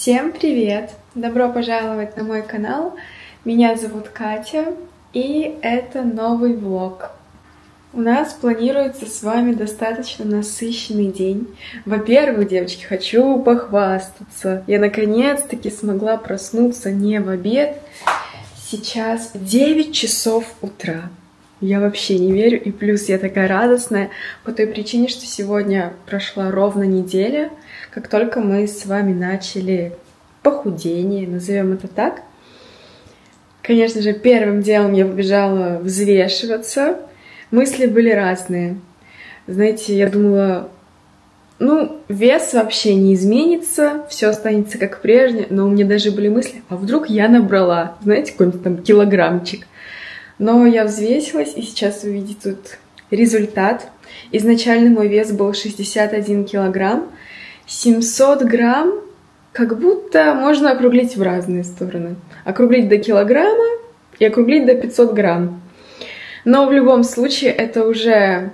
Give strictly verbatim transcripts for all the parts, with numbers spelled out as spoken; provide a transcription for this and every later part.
Всем привет! Добро пожаловать на мой канал. Меня зовут Катя, и это новый влог. У нас планируется с вами достаточно насыщенный день. Во-первых, девочки, хочу похвастаться. Я наконец-таки смогла проснуться не в обед. Сейчас девять часов утра. Я вообще не верю, и плюс я такая радостная по той причине, что сегодня прошла ровно неделя, как только мы с вами начали похудение, назовем это так. Конечно же, первым делом я побежала взвешиваться. Мысли были разные. Знаете, я думала, ну, вес вообще не изменится, все останется как прежде, но у меня даже были мысли, а вдруг я набрала, знаете, какой-нибудь там килограммчик. Но я взвесилась, и сейчас вы видите тут результат. Изначально мой вес был шестьдесят один килограмм. семьсот грамм как будто можно округлить в разные стороны. Округлить до килограмма и округлить до пятисот грамм. Но в любом случае это уже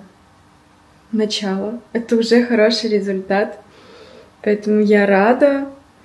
начало, это уже хороший результат. Поэтому я рада.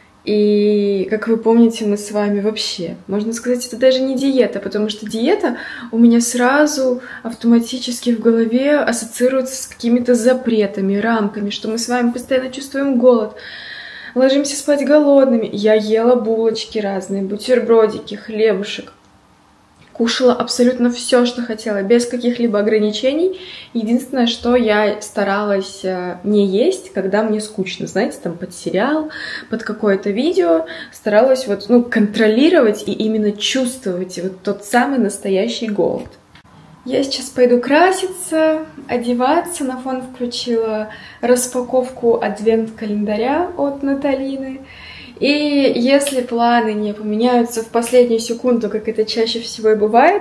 И, как вы помните, мы с вами вообще, можно сказать, это даже не диета, потому что диета у меня сразу автоматически в голове ассоциируется с какими-то запретами, рамками, что мы с вами постоянно чувствуем голод, ложимся спать голодными. Я ела булочки разные, бутербродики, хлебушек. Кушала абсолютно все, что хотела, без каких-либо ограничений. Единственное, что я старалась не есть, когда мне скучно. Знаете, там под сериал, под какое-то видео. Старалась вот, ну, контролировать и именно чувствовать вот тот самый настоящий голод. Я сейчас пойду краситься, одеваться. На фон включила распаковку адвент-календаря от Наталины. И если планы не поменяются в последнюю секунду, как это чаще всего и бывает,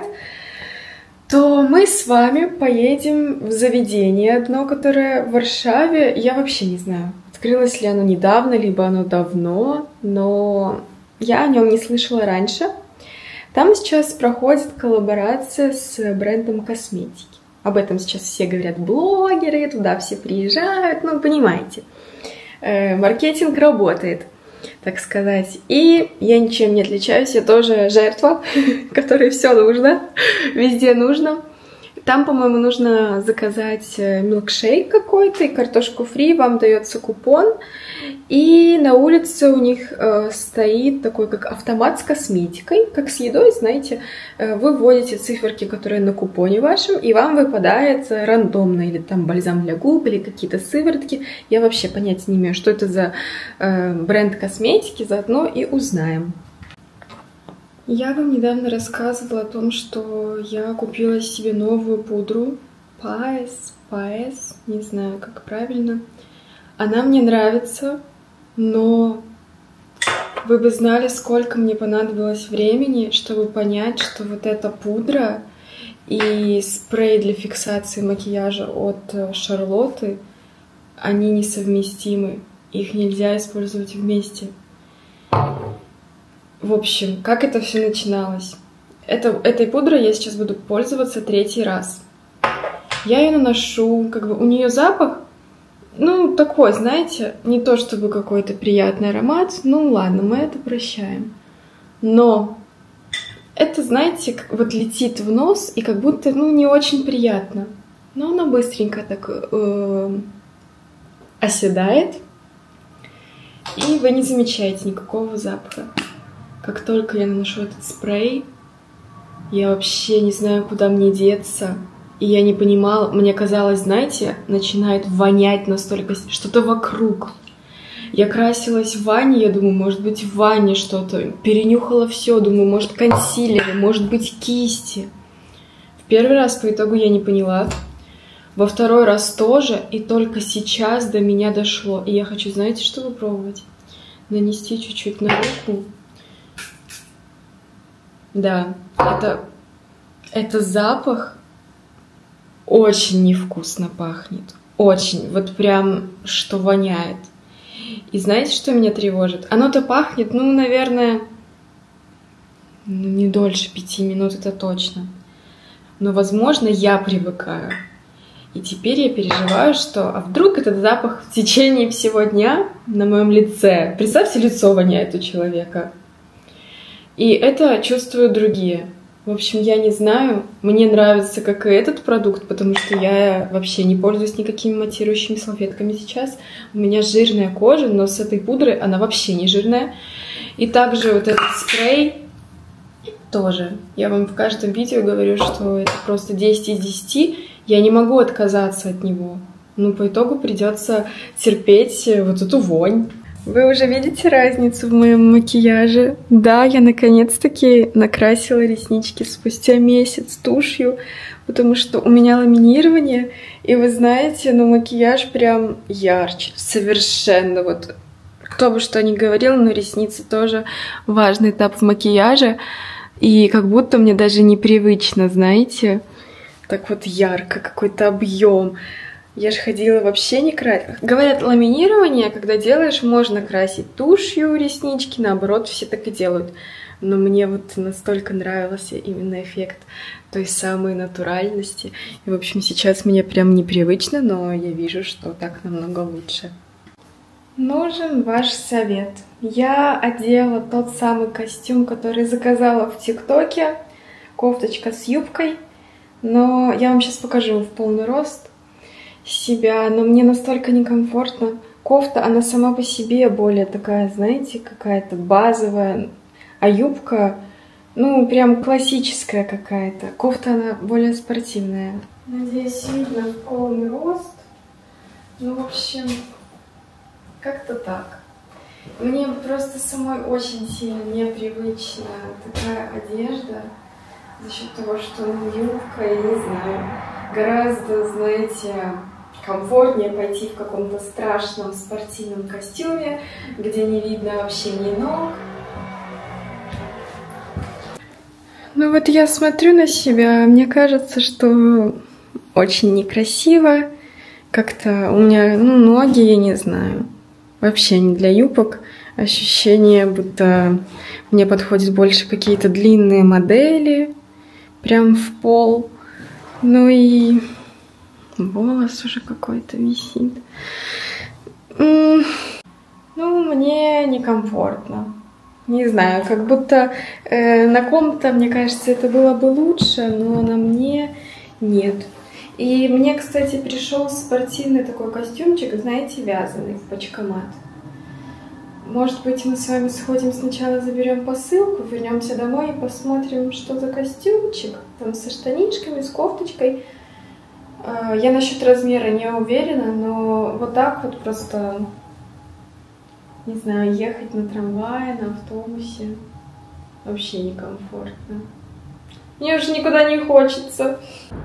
то мы с вами поедем в заведение одно, которое в Варшаве. Я вообще не знаю, открылось ли оно недавно, либо оно давно, но я о нем не слышала раньше. Там сейчас проходит коллаборация с брендом косметики. Об этом сейчас все говорят блогеры, туда все приезжают, ну, понимаете. Э, маркетинг работает, так сказать. И я ничем не отличаюсь, я тоже жертва, которой все нужно, везде нужно. Там, по-моему, нужно заказать милкшейк какой-то и картошку фри, вам дается купон. И на улице у них э, стоит такой как автомат с косметикой, как с едой, знаете. Э, вы вводите циферки, которые на купоне вашем, и вам выпадает рандомно или там бальзам для губ, или какие-то сыворотки. Я вообще понятия не имею, что это за э, бренд косметики, заодно и узнаем. Я вам недавно рассказывала о том, что я купила себе новую пудру Паэс, Паэс, не знаю, как правильно. Она мне нравится, но вы бы знали, сколько мне понадобилось времени, чтобы понять, что вот эта пудра и спрей для фиксации макияжа от Шарлотты, они несовместимы, их нельзя использовать вместе. В общем, как это все начиналось? Это, этой пудрой я сейчас буду пользоваться третий раз. Я ее наношу, как бы у нее запах, ну, такой, знаете, не то чтобы какой-то приятный аромат, ну ладно, мы это прощаем. Но это, знаете, вот летит в нос и как будто, ну, не очень приятно. Но она быстренько так э, оседает, и вы не замечаете никакого запаха. Как только я наношу этот спрей, я вообще не знаю, куда мне деться. И я не понимала, мне казалось, знаете, начинает вонять настолько, что-то вокруг. Я красилась в ванне, я думаю, может быть, в ванне что-то. Перенюхала все, думаю, может, консилеры, может быть, кисти. В первый раз по итогу я не поняла. Во второй раз тоже, и только сейчас до меня дошло. И я хочу, знаете, что попробовать? Нанести чуть-чуть на руку. Да, это, это запах очень невкусно пахнет. Очень, вот прям, что воняет. И знаете, что меня тревожит? Оно-то пахнет, ну, наверное, ну, не дольше пяти минут, это точно. Но, возможно, я привыкаю. И теперь я переживаю, что а вдруг этот запах в течение всего дня на моем лице. Представьте, лицо воняет у человека. И это чувствуют другие. В общем, я не знаю. Мне нравится, как и этот продукт, потому что я вообще не пользуюсь никакими матирующими салфетками сейчас. У меня жирная кожа, но с этой пудрой она вообще не жирная. И также вот этот спрей тоже. Я вам в каждом видео говорю, что это просто десять из десяти. Я не могу отказаться от него. Ну, по итогу придется терпеть вот эту вонь. Вы уже видите разницу в моем макияже? Да, я наконец-таки накрасила реснички спустя месяц тушью, потому что у меня ламинирование, и вы знаете, ну макияж прям ярче, совершенно вот. Кто бы что ни говорил, но ресницы тоже важный этап в макияже, и как будто мне даже непривычно, знаете, так вот ярко, какой-то объем. Я же ходила вообще не красить. Говорят, ламинирование, когда делаешь, можно красить тушью реснички, наоборот, все так и делают. Но мне вот настолько нравился именно эффект той самой натуральности. И, в общем, сейчас мне прям непривычно, но я вижу, что так намного лучше. Нужен ваш совет. Я одела тот самый костюм, который заказала в ТикТоке. Кофточка с юбкой. Но я вам сейчас покажу в полный рост себя, но мне настолько некомфортно. Кофта, она сама по себе более такая, знаете, какая-то базовая, а юбка, ну, прям классическая какая-то. Кофта, она более спортивная. Надеюсь, видно в полный рост. Ну, в общем, как-то так. Мне просто самой очень сильно непривычна такая одежда за счет того, что, ну, юбка, я не знаю, гораздо, знаете, комфортнее пойти в каком-то страшном спортивном костюме, где не видно вообще ни ног. Ну вот я смотрю на себя, мне кажется, что очень некрасиво. Как-то у меня, ну, ноги, я не знаю, вообще не для юбок. Ощущение, будто мне подходят больше какие-то длинные модели, прям в пол. Ну и волос уже какой-то висит. Ну, мне некомфортно. Не знаю, как будто э, на ком-то, мне кажется, это было бы лучше, но на мне нет. И мне, кстати, пришел спортивный такой костюмчик, знаете, вязаный в почкомат. Может быть, мы с вами сходим сначала, заберем посылку, вернемся домой и посмотрим, что за костюмчик. Там со штанишками, с кофточкой. Я насчет размера не уверена, но вот так вот просто, не знаю, ехать на трамвае, на автобусе вообще некомфортно. Мне уже никуда не хочется.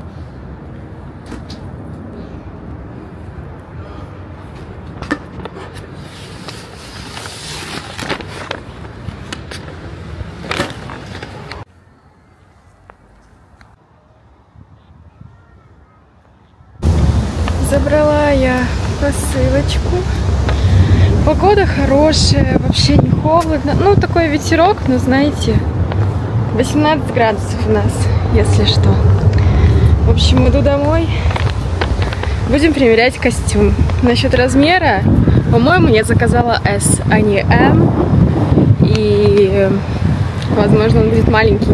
Забрала я посылочку. Погода хорошая, вообще не холодно. Ну, такой ветерок, но знаете, восемнадцать градусов у нас, если что. В общем, иду домой. Будем примерять костюм. Насчет размера, по-моему, я заказала эс, а не эм. И, возможно, он будет маленький.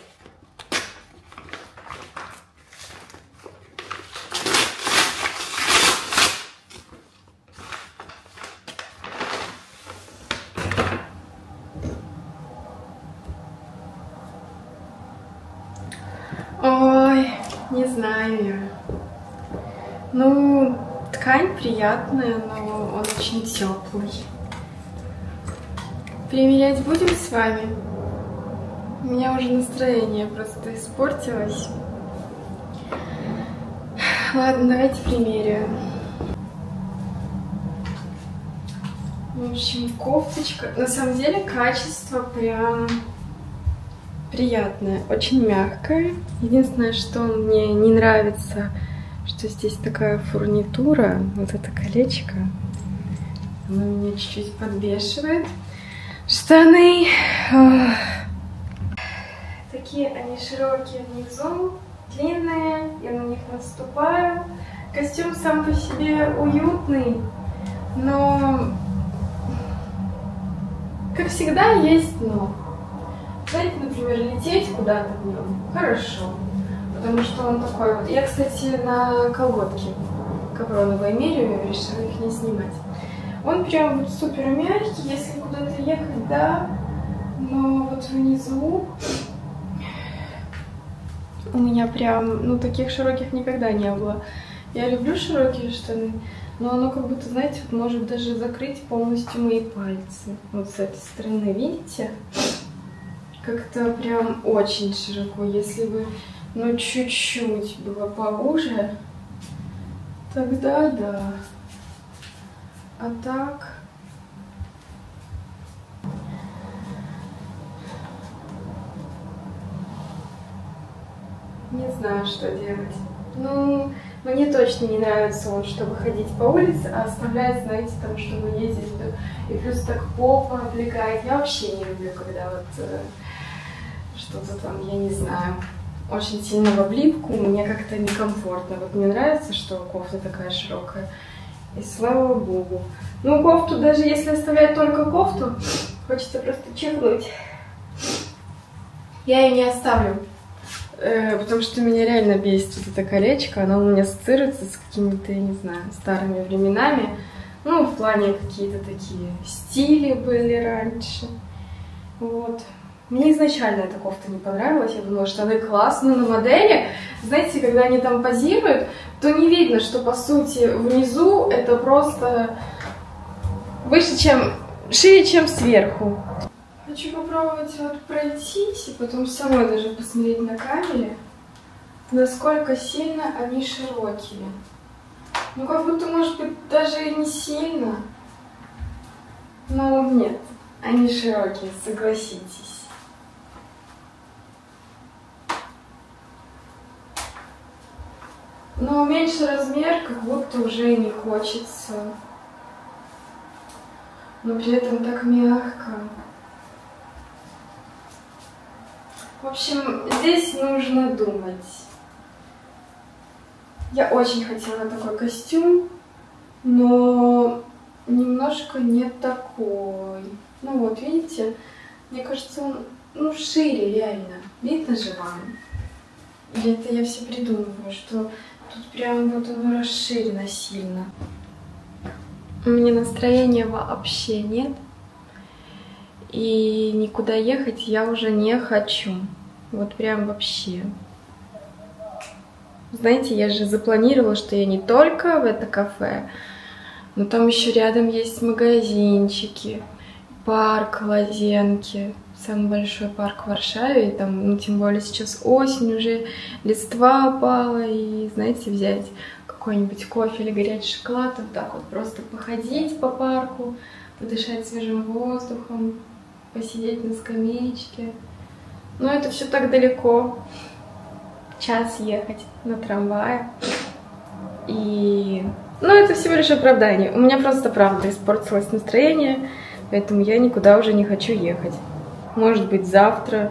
Ой, не знаю я. Ну, ткань приятная, но он очень теплый. Примерять будем с вами? У меня уже настроение просто испортилось. Ладно, давайте примеряем. В общем, кофточка. На самом деле качество прям приятное, очень мягкое. Единственное, что мне не нравится, что здесь такая фурнитура, вот это колечко, оно меня чуть-чуть подбешивает. Штаны. Ох. Такие они широкие внизу, длинные, я на них наступаю. Костюм сам по себе уютный, но, как всегда, есть но. Знаете, например, лететь куда-то в нем хорошо, потому что он такой вот. Я, кстати, на колготки капроновые меряю, решила их не снимать. Он прям вот супер мягкий, если куда-то ехать, да, но вот внизу у меня прям, ну, таких широких никогда не было. Я люблю широкие штаны, но оно как будто, знаете, вот может даже закрыть полностью мои пальцы. Вот с этой стороны, видите? Как-то прям очень широко. Если бы, ну, чуть-чуть было поуже, тогда да. А так... Не знаю, что делать. Ну, мне точно не нравится он, чтобы ходить по улице, а оставлять, знаете, там, чтобы ездить. И плюс так попа облегает. Я вообще не люблю, когда вот э, что-то там, я не знаю, очень сильно в облипку. Мне как-то некомфортно. Вот мне нравится, что кофта такая широкая. И слава богу. Ну, кофту, даже если оставлять только кофту, хочется просто чихнуть. Я ее не оставлю. Потому что меня реально бесит вот это колечко, оно у меня ассоциируется с какими-то, я не знаю, старыми временами. Ну, в плане какие-то такие стили были раньше. Вот. Мне изначально эта кофта не понравилась, я думала, что она классная на модели. Знаете, когда они там позируют, то не видно, что по сути внизу это просто выше, чем, шире, чем сверху. Хочу попробовать вот пройтись и потом самой даже посмотреть на камере, насколько сильно они широкие. Ну, как будто, может быть, даже и не сильно. Но нет, они широкие, согласитесь. Но меньше размер, как будто уже не хочется. Но при этом так мягко. В общем, здесь нужно думать. Я очень хотела такой костюм, но немножко не такой. Ну вот, видите, мне кажется, он, ну, шире реально. Видно же вам? Или это я все придумываю, что тут прям вот оно расширено сильно. У меня настроения вообще нет. И никуда ехать я уже не хочу. Вот прям вообще. Знаете, я же запланировала, что я не только в это кафе, но там еще рядом есть магазинчики, парк Лазенки, самый большой парк в Варшаве. И там, ну, тем более сейчас осень, уже листва опала. И, знаете, взять какой-нибудь кофе или горячий шоколад, вот так вот просто походить по парку, подышать свежим воздухом, посидеть на скамеечке. Но это все так далеко. Час ехать на трамвае. И... Ну, это всего лишь оправдание. У меня просто, правда, испортилось настроение, поэтому я никуда уже не хочу ехать. Может быть, завтра.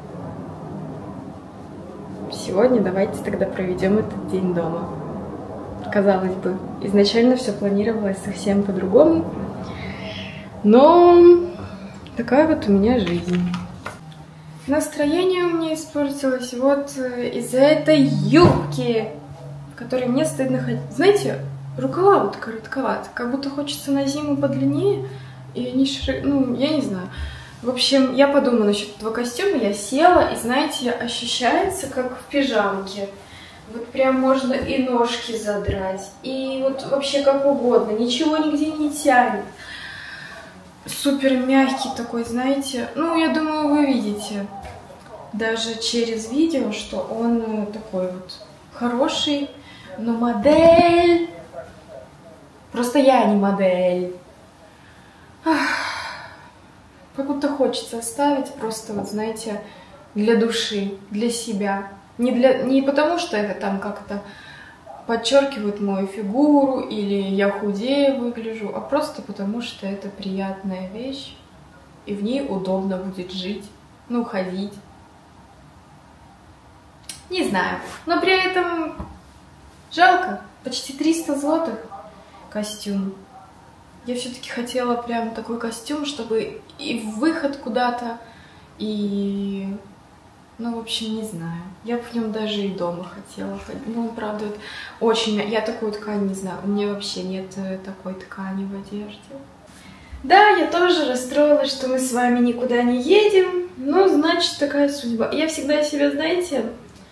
Сегодня давайте тогда проведем этот день дома. Казалось бы, изначально все планировалось совсем по-другому. Но... такая вот у меня жизнь. Настроение у меня испортилось вот из-за этой юбки, в которой мне стыдно ходить. Знаете, рукава вот коротковаты, как будто хочется на зиму подлиннее, и они широко, ну, я не знаю. В общем, я подумала насчет этого костюма, я села, и, знаете, ощущается как в пижамке. Вот прям можно и ножки задрать, и вот вообще как угодно, ничего нигде не тянет. Супер мягкий такой, знаете. Ну, я думаю, вы видите даже через видео, что он такой вот хороший. Но модель... Просто я не модель. Ах. Как будто хочется оставить просто, вот знаете, для души, для себя. Не, для... не потому, что это там как-то подчеркивает мою фигуру или я худее выгляжу, а просто потому, что это приятная вещь, и в ней удобно будет жить, ну, ходить. Не знаю, но при этом жалко, почти триста злотых костюм. Я все-таки хотела прям такой костюм, чтобы и в выход куда-то, и... Ну, в общем, не знаю. Я в нем даже и дома хотела ходить. Ну, правда, очень... Я такую ткань не знаю. У меня вообще нет такой ткани в одежде. Да, я тоже расстроилась, что мы с вами никуда не едем. Ну, значит, такая судьба. Я всегда себя, знаете,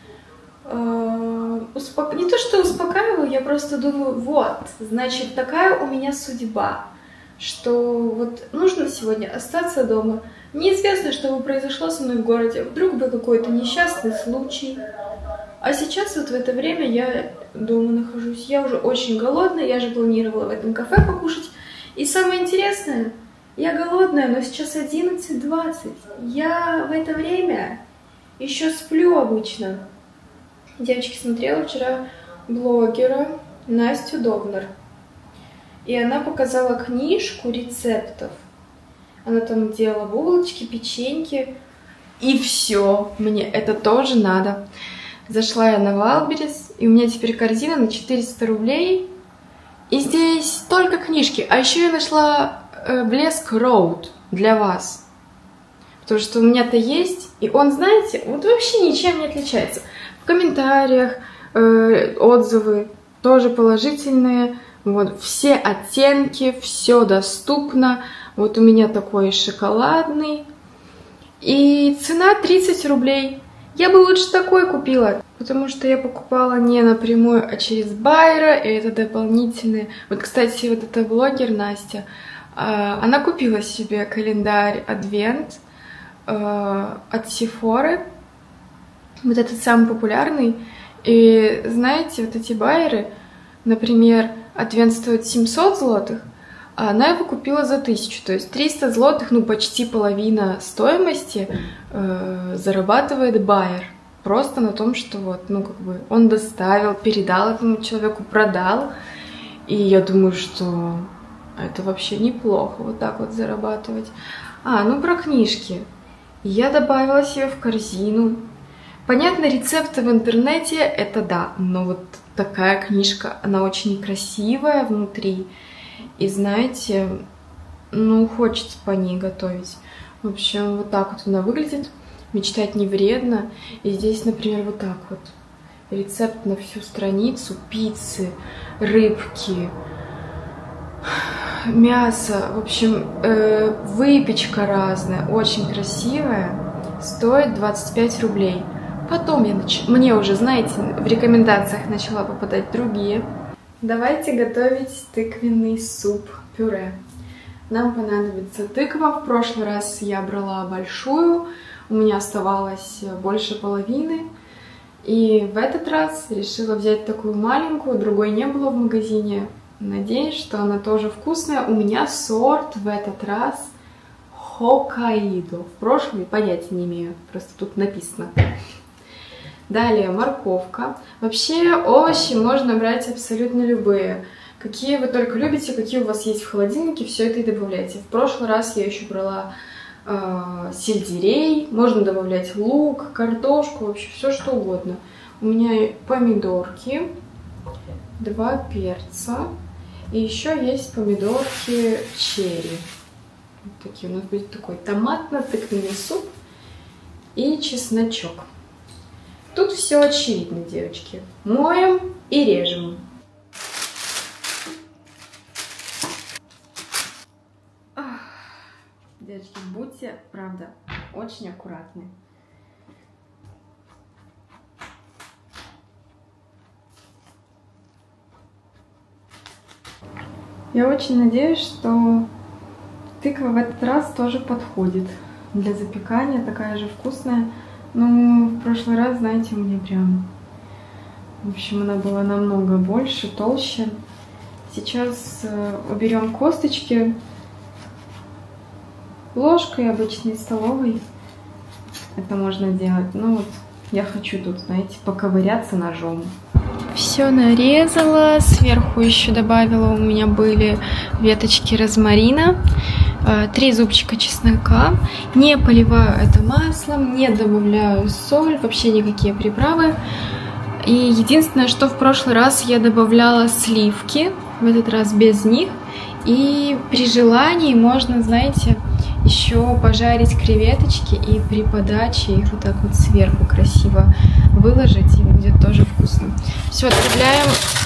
э, успока... не то что успокаиваю, я просто думаю, вот, значит, такая у меня судьба, что вот нужно сегодня остаться дома. Неизвестно, что бы произошло со мной в городе. Вдруг бы какой-то несчастный случай. А сейчас вот в это время я дома нахожусь. Я уже очень голодная, я же планировала в этом кафе покушать. И самое интересное, я голодная, но сейчас одиннадцать двадцать. Я в это время еще сплю обычно. Девочки, смотрела вчера блогера Настю Довнер. И она показала книжку рецептов. Она там делала булочки, печеньки. И все, мне это тоже надо. Зашла я на Вайлдберрис, и у меня теперь корзина на четыреста рублей. И здесь только книжки. А еще я нашла э, Блеск Роуд для вас. Потому что у меня-то есть. И он, знаете, вот вообще ничем не отличается. В комментариях э, отзывы тоже положительные. Вот, все оттенки, все доступно. Вот у меня такой шоколадный. И цена тридцать рублей. Я бы лучше такой купила, потому что я покупала не напрямую, а через байера, и это дополнительные. Вот, кстати, вот эта блогер Настя, она купила себе календарь Адвент от Sephora, вот этот самый популярный. И знаете, вот эти байеры, например, Адвент стоит семьсот злотых, а она его купила за тысячу, то есть триста злотых, ну почти половина стоимости э, зарабатывает байер. Просто на том, что вот, ну как бы он доставил, передал этому человеку, продал. И я думаю, что это вообще неплохо вот так вот зарабатывать. А, ну про книжки. Я добавила себе в корзину. Понятно, рецепты в интернете, это да, но вот такая книжка, она очень красивая внутри. И знаете, ну, хочется по ней готовить. В общем, вот так вот она выглядит. Мечтать не вредно. И здесь, например, вот так вот. Рецепт на всю страницу. Пиццы, рыбки, мясо. В общем, э, выпечка разная. Очень красивая. Стоит двадцать пять рублей. Потом я нач... мне уже, знаете, в рекомендациях начала попадать другие. Давайте готовить тыквенный суп-пюре. Нам понадобится тыква. В прошлый раз я брала большую, у меня оставалось больше половины. И в этот раз решила взять такую маленькую, другой не было в магазине. Надеюсь, что она тоже вкусная. У меня сорт в этот раз Хоккайдо. В прошлый понятия не имею, просто тут написано. Далее морковка. Вообще овощи можно брать абсолютно любые. Какие вы только любите, какие у вас есть в холодильнике, все это и добавляйте. В прошлый раз я еще брала э, сельдерей, можно добавлять лук, картошку, вообще все что угодно. У меня помидорки, два перца и еще есть помидорки черри. Вот такие. У нас будет такой томатно-тыквенный суп и чесночок. Тут все очевидно, девочки. Моем и режем. Ах, девочки, будьте, правда, очень аккуратны. Я очень надеюсь, что тыква в этот раз тоже подходит для запекания, такая же вкусная. Ну, в прошлый раз, знаете, у меня прям... В общем, она была намного больше, толще. Сейчас э, уберем косточки ложкой обычной столовой. Это можно делать. Ну, вот я хочу тут, знаете, поковыряться ножом. Все нарезала. Сверху еще добавила, у меня были веточки розмарина. Три зубчика чеснока. Не поливаю это маслом, не добавляю соль, вообще никакие приправы. И единственное, что в прошлый раз я добавляла сливки, в этот раз без них. И при желании можно, знаете, еще пожарить креветочки и при подаче их вот так вот сверху красиво выложить, и будет тоже вкусно. Все, отправляем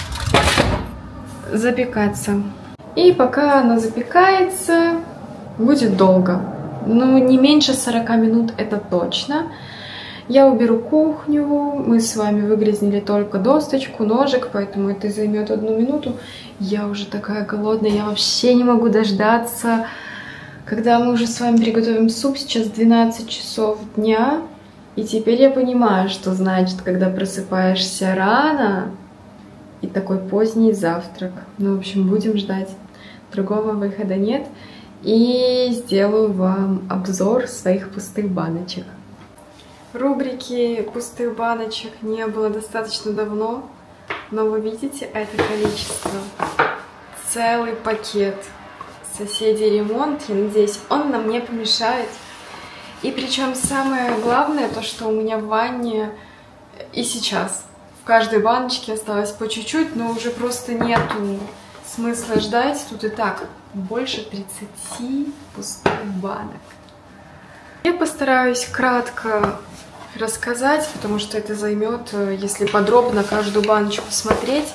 запекаться. И пока оно запекается, будет долго. Ну, не меньше сорока минут, это точно. Я уберу кухню, мы с вами выгрязнили только досточку, ножик, поэтому это займет одну минуту. Я уже такая голодная, я вообще не могу дождаться, когда мы уже с вами приготовим суп. Сейчас двенадцать часов дня, и теперь я понимаю, что значит, когда просыпаешься рано и такой поздний завтрак. Ну, в общем, будем ждать. Другого выхода нет. И сделаю вам обзор своих пустых баночек. Рубрики пустых баночек не было достаточно давно, но вы видите это количество. Целый пакет. Соседи ремонт, я надеюсь, он нам не помешает. И причем самое главное, то что у меня в ванне и сейчас в каждой баночке осталось по чуть-чуть, но уже просто нету смысла ждать. Тут и так больше тридцати пустых банок. Я постараюсь кратко рассказать, потому что это займет, если подробно каждую баночку смотреть.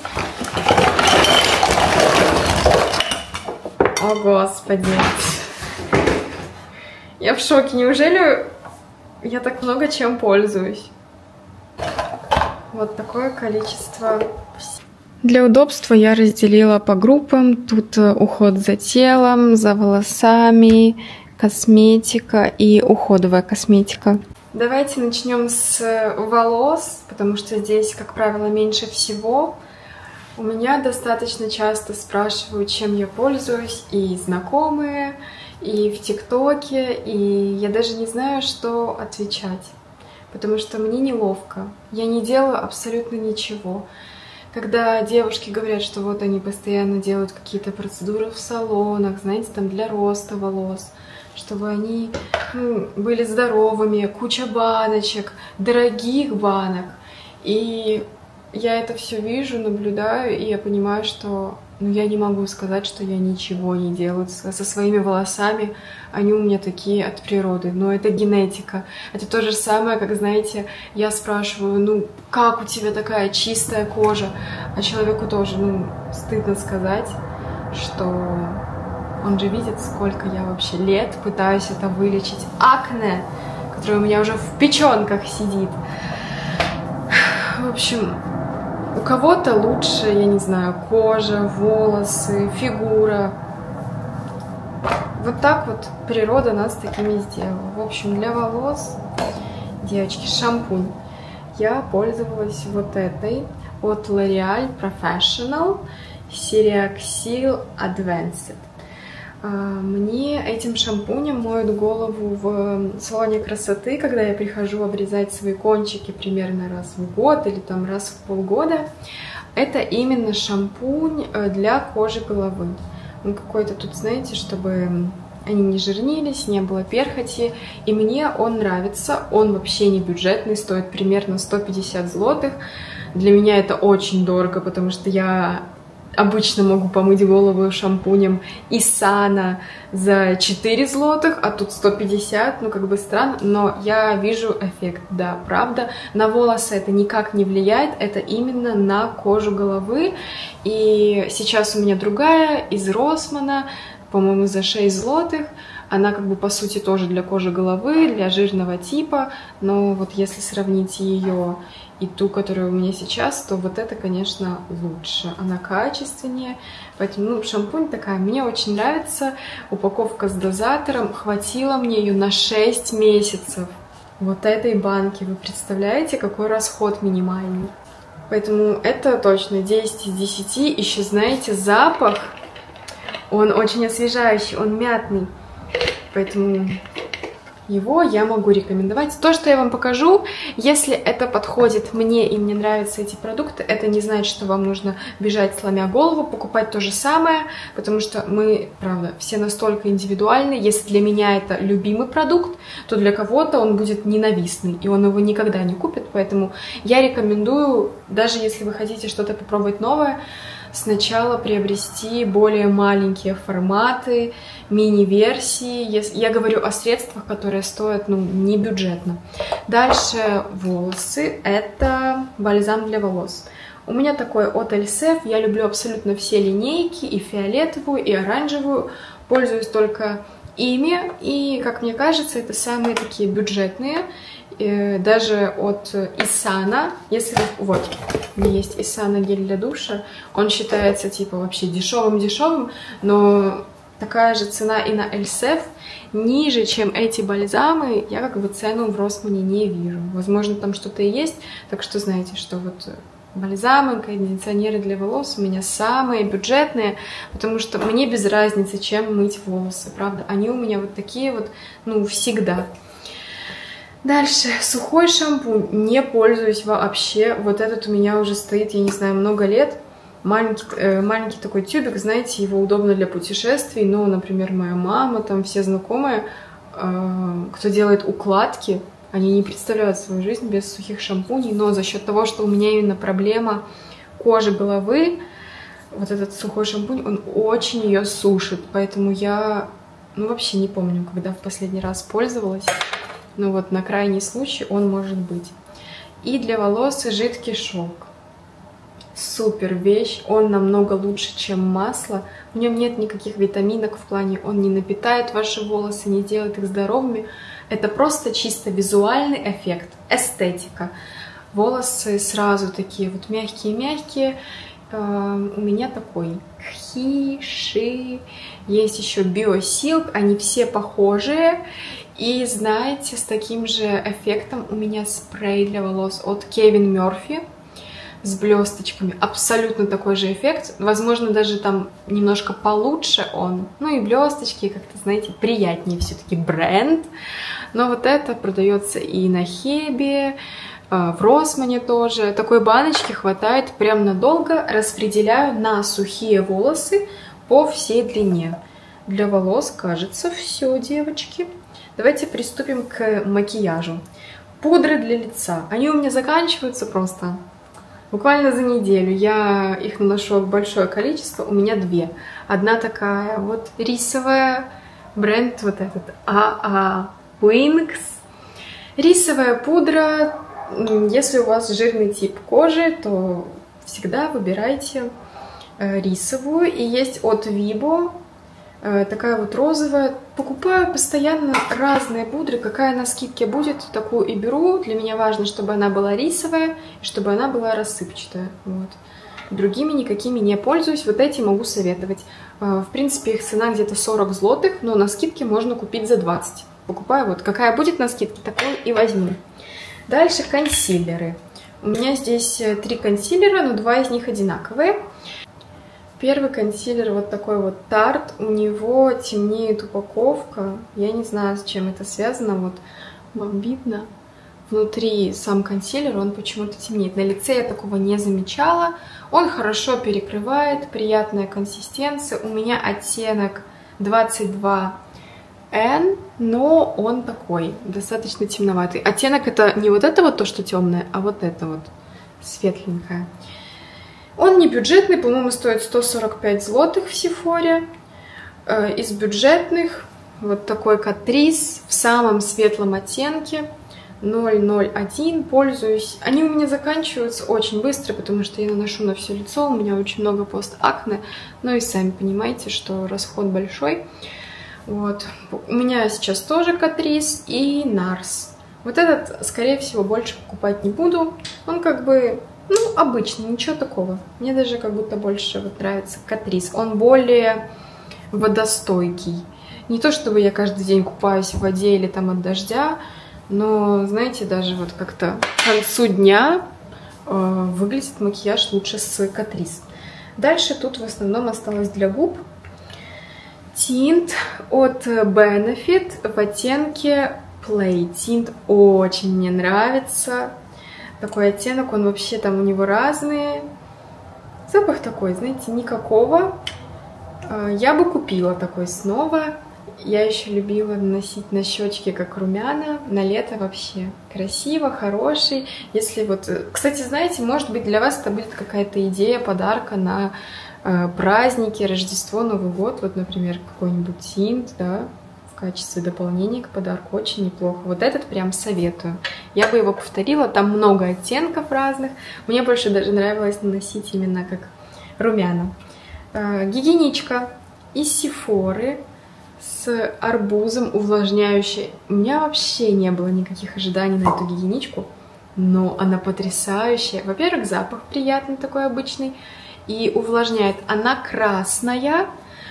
О, Господи! Я в шоке. Неужели я так много чем пользуюсь? Вот такое количество. Для удобства я разделила по группам. Тут уход за телом, за волосами, косметика и уходовая косметика. Давайте начнем с волос, потому что здесь, как правило, меньше всего. У меня достаточно часто спрашивают, чем я пользуюсь, и знакомые, и в ТикТоке, и я даже не знаю, что отвечать, потому что мне неловко. Я не делаю абсолютно ничего. Когда девушки говорят, что вот они постоянно делают какие-то процедуры в салонах, знаете, там для роста волос, чтобы они ну, были здоровыми, куча баночек, дорогих банок. И я это все вижу, наблюдаю, и я понимаю, что ну, я не могу сказать, что я ничего не делаю со своими волосами. Они у меня такие от природы, но это генетика. Это то же самое, как, знаете, я спрашиваю, ну, как у тебя такая чистая кожа? А человеку тоже, ну, стыдно сказать, что он же видит, сколько я вообще лет пытаюсь это вылечить. Акне, которое у меня уже в печенках сидит. В общем, у кого-то лучше, я не знаю, кожа, волосы, фигура. Вот так вот природа нас такими сделала. В общем, для волос, девочки, шампунь. Я пользовалась вот этой от L'Oreal Professional Serioxyl Advanced. Мне этим шампунем моют голову в салоне красоты, когда я прихожу обрезать свои кончики примерно раз в год или там раз в полгода. Это именно шампунь для кожи головы. Он какой-то тут, знаете, чтобы они не жирнились, не было перхоти. И мне он нравится. Он вообще не бюджетный, стоит примерно сто пятьдесят злотых. Для меня это очень дорого, потому что я обычно могу помыть голову шампунем Исана за четыре злотых, а тут сто пятьдесят, ну как бы странно, но я вижу эффект, да, правда. На волосы это никак не влияет, это именно на кожу головы. И сейчас у меня другая из Росмана, по-моему, за шесть злотых. Она как бы по сути тоже для кожи головы, для жирного типа, но вот если сравнить ее и ту, которая у меня сейчас, то вот это, конечно, лучше. Она качественнее, поэтому ну, шампунь такая, мне очень нравится. Упаковка с дозатором, хватило мне ее на шесть месяцев. Вот этой банки, вы представляете, какой расход минимальный? Поэтому это точно десять из десяти. Еще, знаете, запах, он очень освежающий, он мятный. Поэтому его я могу рекомендовать. То, что я вам покажу, если это подходит мне и мне нравятся эти продукты, это не значит, что вам нужно бежать, сломя голову, покупать то же самое, потому что мы, правда, все настолько индивидуальны. Если для меня это любимый продукт, то для кого-то он будет ненавистный, и он его никогда не купит, поэтому я рекомендую, даже если вы хотите что-то попробовать новое, сначала приобрести более маленькие форматы, мини-версии. Я говорю о средствах, которые стоят, ну, не бюджетно. Дальше волосы. Это бальзам для волос. У меня такой от Эльсев. Я люблю абсолютно все линейки, и фиолетовую, и оранжевую. Пользуюсь только ими. И, как мне кажется, это самые такие бюджетные. Даже от Исана, если вот, у меня есть Исана гель для душа, он считается типа вообще дешевым-дешевым, но такая же цена и на Эльсев, ниже, чем эти бальзамы, я как бы цену в Росмане не вижу. Возможно, там что-то и есть, так что знаете, что вот бальзамы, кондиционеры для волос у меня самые бюджетные, потому что мне без разницы, чем мыть волосы, правда, они у меня вот такие вот, ну, всегда. Дальше, сухой шампунь, не пользуюсь вообще, вот этот у меня уже стоит, я не знаю, много лет, маленький, э, маленький такой тюбик, знаете, его удобно для путешествий, но, например, моя мама, там все знакомые, э, кто делает укладки, они не представляют свою жизнь без сухих шампуней, но за счет того, что у меня именно проблема кожи головы, вот этот сухой шампунь, он очень ее сушит, поэтому я, ну, вообще не помню, когда в последний раз пользовалась. Ну вот на крайний случай он может быть. И для волос жидкий шелк. Супер вещь, он намного лучше, чем масло. В нем нет никаких витаминок в плане, он не напитает ваши волосы, не делает их здоровыми. Это просто чисто визуальный эффект, эстетика. Волосы сразу такие вот мягкие-мягкие. У меня такой Кхи, Ши, есть еще Биосилк, они все похожие. И знаете, с таким же эффектом у меня спрей для волос от Кевин Мёрфи с блесточками. Абсолютно такой же эффект. Возможно, даже там немножко получше он. Ну и блесточки, как-то, знаете, приятнее все-таки бренд. Но вот это продается и на Хебе, в Росмане тоже. Такой баночки хватает прям надолго. Распределяю на сухие волосы по всей длине. Для волос, кажется, все, девочки. Давайте приступим к макияжу. Пудры для лица. Они у меня заканчиваются просто буквально за неделю. Я их наношу большое количество. У меня две. Одна такая вот рисовая. Бренд вот этот а а Wings. Рисовая пудра. Если у вас жирный тип кожи, то всегда выбирайте рисовую. И есть от Vibo. Такая вот розовая. Покупаю постоянно разные пудры. Какая на скидке будет, такую и беру. Для меня важно, чтобы она была рисовая, и чтобы она была рассыпчатая. Вот. Другими никакими не пользуюсь. Вот эти могу советовать. В принципе, их цена где-то сорок злотых, но на скидке можно купить за двадцать. Покупаю вот. Какая будет на скидке, такую и возьму. Дальше консилеры. У меня здесь три консилера, но два из них одинаковые. Первый консилер вот такой вот Tarte, у него темнеет упаковка, я не знаю, с чем это связано, вот вам видно, внутри сам консилер, он почему-то темнеет, на лице я такого не замечала, он хорошо перекрывает, приятная консистенция, у меня оттенок двадцать два эн, но он такой, достаточно темноватый, оттенок это не вот это вот то, что темное, а вот это вот светленькое. Он не бюджетный, по-моему, стоит сто сорок пять злотых в Сефоре. Из бюджетных вот такой Catrice в самом светлом оттенке ноль ноль один. Пользуюсь. Они у меня заканчиваются очень быстро, потому что я наношу на все лицо. У меня очень много постакне. Ну и сами понимаете, что расход большой. Вот. У меня сейчас тоже Catrice и Nars. Вот этот, скорее всего, больше покупать не буду. Он как бы... Ну, обычный, ничего такого. Мне даже как будто больше вот нравится Catrice. Он более водостойкий. Не то, чтобы я каждый день купаюсь в воде или там от дождя, но, знаете, даже вот как-то к концу дня э, выглядит макияж лучше с Catrice. Дальше тут в основном осталось для губ тинт от Benefit в оттенке Play Tint очень мне нравится. Такой оттенок, он вообще там у него разные. Запах такой, знаете, никакого. Я бы купила такой снова. Я еще любила наносить на щечки как румяна. На лето вообще красиво, хороший. Если вот, кстати, знаете, может быть, для вас это будет какая-то идея подарка на э, праздники, Рождество, Новый год. Вот, например, какой-нибудь тинт, да, в качестве дополнения к подарку. Очень неплохо. Вот этот прям советую. Я бы его повторила. Там много оттенков разных. Мне больше даже нравилось наносить именно как румяна. Э, гигиеничка из Сефоры с арбузом, увлажняющей. У меня вообще не было никаких ожиданий на эту гигиеничку, но она потрясающая. Во-первых, запах приятный такой обычный и увлажняет. Она красная,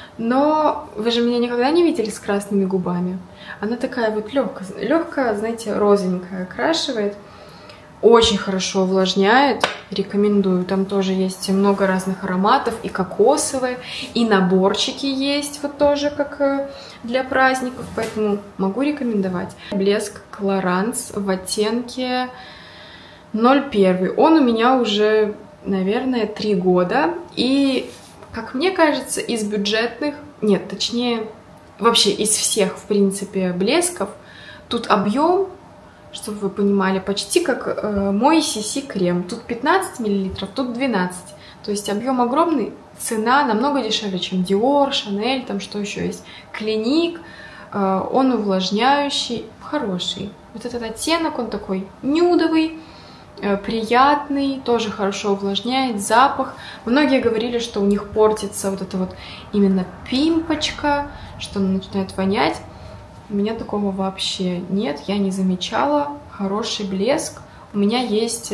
но вы же меня никогда не видели с красными губами. Она такая вот легкая, легкая, знаете, розовенькая, окрашивает. Очень хорошо увлажняет, рекомендую. Там тоже есть много разных ароматов, и кокосовые, и наборчики есть, вот тоже как для праздников, поэтому могу рекомендовать. Блеск Clarins в оттенке ноль один. Он у меня уже, наверное, три года, и, как мне кажется, из бюджетных, нет, точнее, вообще из всех, в принципе, блесков, тут объем, чтобы вы понимали, почти как э, мой си си крем. Тут пятнадцать миллилитров, тут двенадцать. То есть объем огромный, цена намного дешевле, чем Dior, Chanel, там что еще есть. Clinique, э, он увлажняющий, хороший. Вот этот оттенок, он такой нюдовый, э, приятный, тоже хорошо увлажняет, запах. Многие говорили, что у них портится вот эта вот именно пимпочка, что она начинает вонять. У меня такого вообще нет, я не замечала. Хороший блеск. У меня есть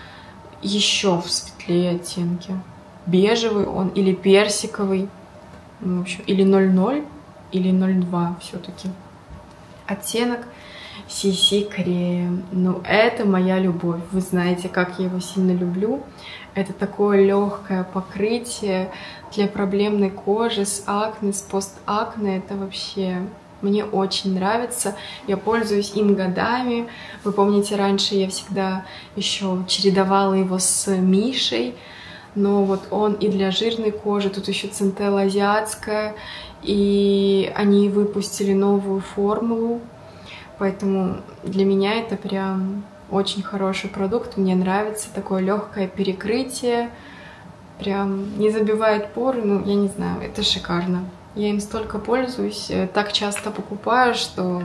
еще в светлее оттенки. Бежевый он или персиковый. В общем, или ноль ноль, или ноль два все-таки. Оттенок си си крем. Ну, это моя любовь. Вы знаете, как я его сильно люблю. Это такое легкое покрытие для проблемной кожи с акне, с постакне. Это вообще... Мне очень нравится, я пользуюсь им годами. Вы помните, раньше я всегда еще чередовала его с Мишей, но вот он и для жирной кожи, тут еще Центелла азиатская, и они выпустили новую формулу, поэтому для меня это прям очень хороший продукт, мне нравится такое легкое перекрытие, прям не забивает поры, ну я не знаю, это шикарно. Я им столько пользуюсь, так часто покупаю, что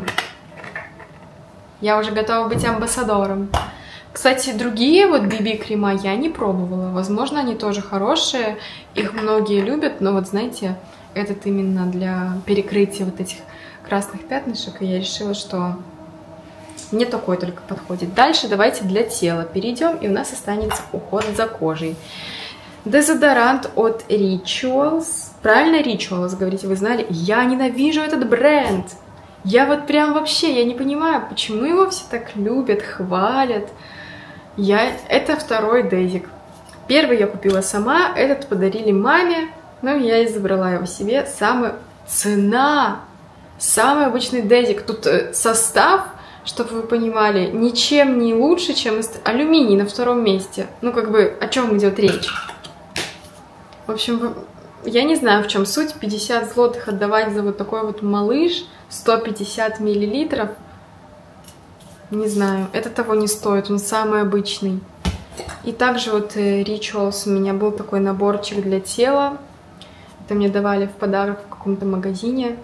я уже готова быть амбассадором. Кстати, другие вот би би-крема я не пробовала. Возможно, они тоже хорошие, их многие любят, но вот знаете, этот именно для перекрытия вот этих красных пятнышек, и я решила, что мне такой только подходит. Дальше давайте для тела перейдем, и у нас останется уход за кожей. Дезодорант от Rituals. Правильно Rituals, говорите, вы знали? Я ненавижу этот бренд. Я вот прям вообще, я не понимаю, почему его все так любят, хвалят. Я... Это второй дезик. Первый я купила сама, этот подарили маме, но я и забрала его себе. Самый... Цена! Самый обычный дезик. Тут состав, чтобы вы понимали, ничем не лучше, чем алюминий на втором месте. Ну, как бы, о чем идет речь? В общем, я не знаю, в чем суть. пятьдесят злотых отдавать за вот такой вот малыш, сто пятьдесят миллилитров. Не знаю, это того не стоит, он самый обычный. И также вот Rituals, у меня был такой наборчик для тела. Это мне давали в подарок в каком-то магазине.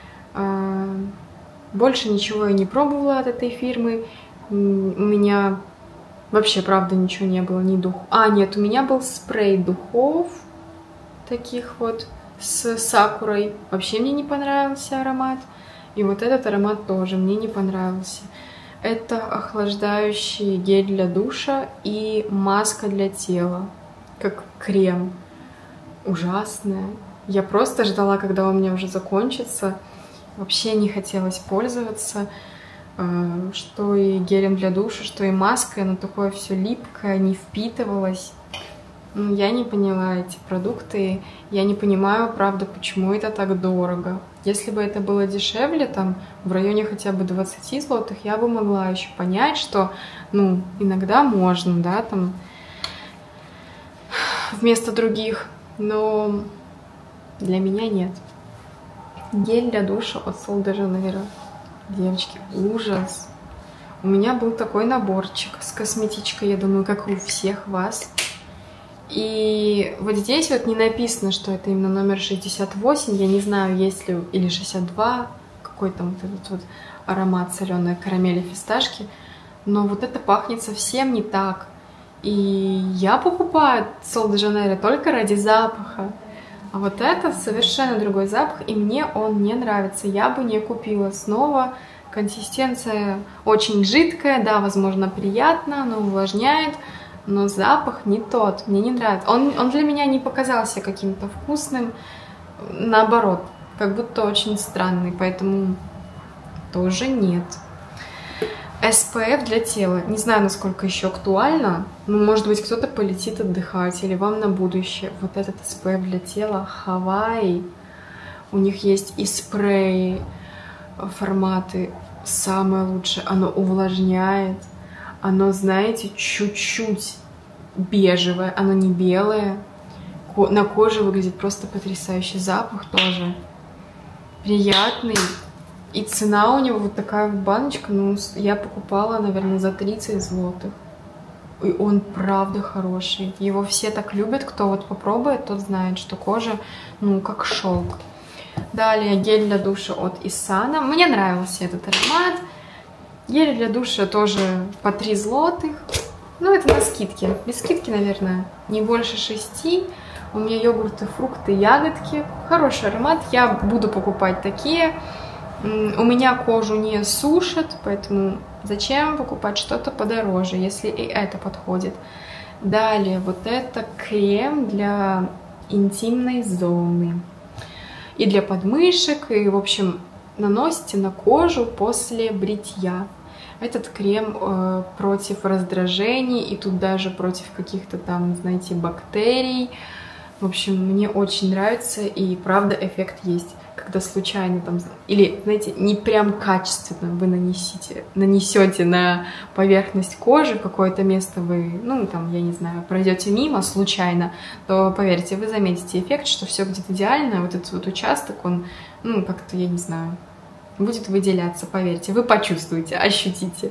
Больше ничего я не пробовала от этой фирмы. У меня вообще, правда, ничего не было, ни дух. А, нет, у меня был спрей духов. Таких вот с сакурой. Вообще мне не понравился аромат. И вот этот аромат тоже мне не понравился. Это охлаждающий гель для душа и маска для тела. Как крем. Ужасная. Я просто ждала, когда у меня уже закончится. Вообще не хотелось пользоваться. Что и гелем для душа, что и маской. Оно такое все липкое, не впитывалось. Я не поняла эти продукты, я не понимаю, правда, почему это так дорого. Если бы это было дешевле, там, в районе хотя бы двадцати злотых, я бы могла еще понять, что, ну, иногда можно, да, там, вместо других, но для меня нет. Гель для душа от Sol de Janeiro. Девочки, ужас. У меня был такой наборчик с косметичкой, я думаю, как у всех вас. И вот здесь вот не написано, что это именно номер шестьдесят восемь. Я не знаю, есть ли или шестьдесят два, какой там вот этот вот аромат соленой карамели, фисташки. Но вот это пахнет совсем не так. И я покупаю Sol de Janeiro только ради запаха. А вот это совершенно другой запах, и мне он не нравится. Я бы не купила. Снова консистенция очень жидкая, да, возможно, приятно, но увлажняет. Но запах не тот, мне не нравится. Он, он для меня не показался каким-то вкусным, наоборот, как будто очень странный, поэтому тоже нет. эс пэ эф для тела, не знаю, насколько еще актуально, но, может быть, кто-то полетит отдыхать или вам на будущее. Вот этот эс пэ эф для тела Hawaii, у них есть и спреи, форматы, самое лучшее, оно увлажняет. Оно, знаете, чуть-чуть бежевое, оно не белое. На коже выглядит просто потрясающий, запах тоже приятный. И цена у него вот такая вот баночка, ну, я покупала, наверное, за тридцать злотых. И он правда хороший. Его все так любят, кто вот попробует, тот знает, что кожа, ну, как шелк. Далее гель для душа от Исана. Мне нравился этот аромат. Гель для душа тоже по три злотых. Ну, это на скидке. Без скидки, наверное, не больше шести. У меня йогурты, фрукты, ягодки. Хороший аромат. Я буду покупать такие. У меня кожу не сушит, поэтому зачем покупать что-то подороже, если и это подходит. Далее, вот это крем для интимной зоны. И для подмышек, и, в общем, наносите на кожу после бритья. Этот крем э, против раздражений, и тут даже против каких-то там, знаете, бактерий. В общем, мне очень нравится, и правда эффект есть. Когда случайно там, или, знаете, не прям качественно вы нанесите, нанесете на поверхность кожи какое-то место, вы, ну, там, я не знаю, пройдете мимо случайно, то, поверьте, вы заметите эффект, что все будет идеально, вот этот вот участок, он, ну, как-то, я не знаю, будет выделяться, поверьте, вы почувствуете, ощутите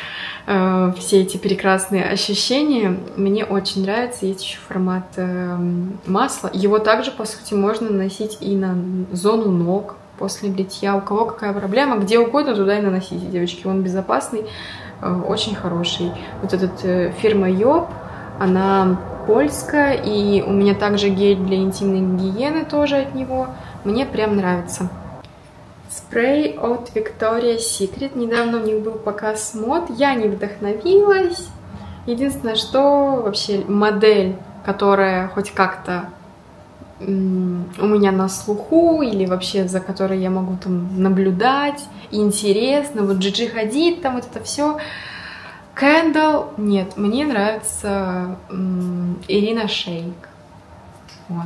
э, все эти прекрасные ощущения. Мне очень нравится, есть еще формат э, масла. Его также, по сути, можно наносить и на зону ног после бритья. У кого какая проблема, где угодно, туда и наносите, девочки. Он безопасный, э, очень хороший. Вот этот э, фирма Йоп, она польская, и у меня также гель для интимной гигиены тоже от него. Мне прям нравится. Спрей от Victoria's Secret. Недавно у них был показ мод. Я не вдохновилась. Единственное, что вообще модель, которая хоть как-то у меня на слуху, или вообще за которой я могу там наблюдать, интересно, вот Джиджи Хадид, там вот это все. Candle, нет, мне нравится Ирина Шейк. Вот.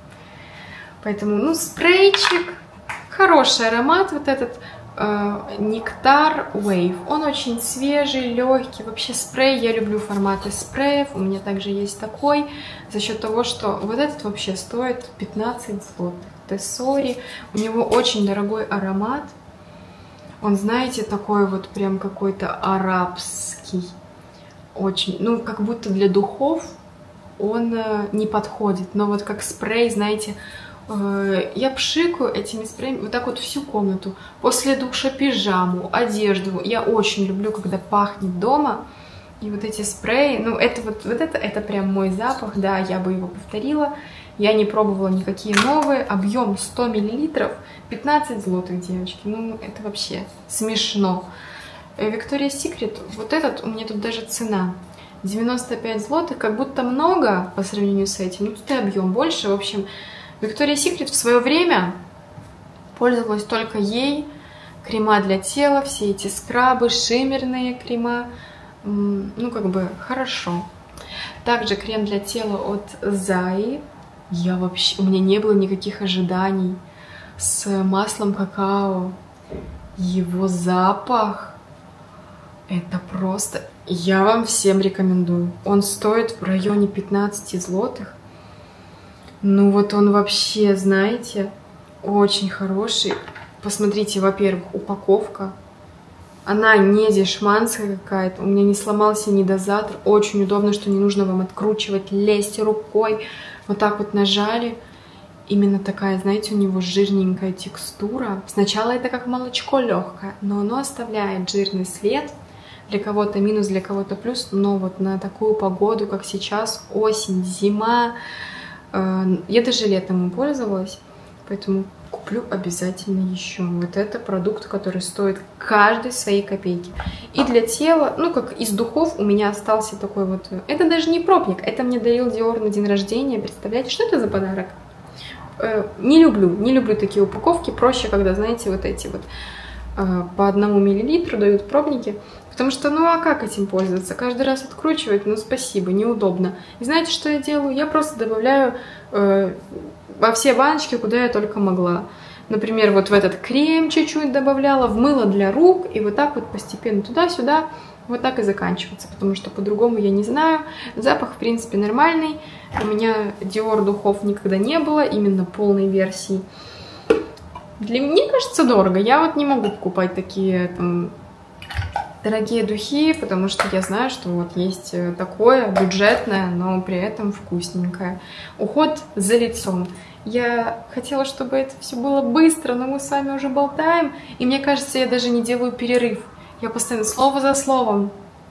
Поэтому, ну, спрейчик. Хороший аромат, вот этот э, Нектар Wave. Он очень свежий, легкий. Вообще спрей, я люблю форматы спреев. У меня также есть такой. За счет того, что вот этот вообще стоит пятнадцать злотых. Тессори. У него очень дорогой аромат. Он, знаете, такой вот прям какой-то арабский. Очень, ну, как будто для духов он э, не подходит. Но вот как спрей, знаете, я пшикаю этими спреями вот так вот всю комнату. После душа пижаму, одежду. Я очень люблю, когда пахнет дома. И вот эти спреи, ну это вот, вот это, это прям мой запах, да, я бы его повторила. Я не пробовала никакие новые. Объем сто миллилитров, пятнадцать злотых, девочки. Ну это вообще смешно. Victoria's Secret, вот этот, у меня тут даже цена девяносто пять злотых, как будто много по сравнению с этим. Ну тут и объем больше, в общем. Victoria's Secret в свое время пользовалась только ей. Крема для тела, все эти скрабы, шиммерные крема. Ну, как бы, хорошо. Также крем для тела от Зай. Я вообще... У меня не было никаких ожиданий. с маслом какао. Его запах, это просто... Я вам всем рекомендую. Он стоит в районе пятнадцати злотых. Ну вот он вообще, знаете, очень хороший. Посмотрите, во-первых, упаковка. Она не дешманская какая-то. У меня не сломался ни дозатор. Очень удобно, что не нужно вам откручивать, лезть рукой. Вот так вот нажали. Именно такая, знаете, у него жирненькая текстура. Сначала это как молочко легкое, но оно оставляет жирный след. Для кого-то минус, для кого-то плюс. Но вот на такую погоду, как сейчас, осень, зима. Я даже летом им пользовалась, поэтому куплю обязательно еще. Вот это продукт, который стоит каждой своей копейки. И для тела, ну как из духов у меня остался такой вот... Это даже не пробник, это мне дарил Dior на день рождения. Представляете, что это за подарок? Не люблю, не люблю такие упаковки. Проще, когда, знаете, вот эти вот по одному миллилитру дают пробники. Потому что, ну а как этим пользоваться? Каждый раз откручивать, ну спасибо, неудобно. И знаете, что я делаю? Я просто добавляю э, во все баночки, куда я только могла. Например, вот в этот крем чуть-чуть добавляла, в мыло для рук, и вот так вот постепенно туда-сюда, вот так и заканчивается. Потому что по-другому я не знаю. Запах, в принципе, нормальный. У меня Dior духов никогда не было, именно полной версии. Для меня, мне кажется, дорого. Я вот не могу покупать такие там... дорогие духи, потому что я знаю, что вот есть такое бюджетное, но при этом вкусненькое. Уход за лицом. Я хотела, чтобы это все было быстро, но мы с вами уже болтаем, и мне кажется, я даже не делаю перерыв. Я постоянно слово за словом.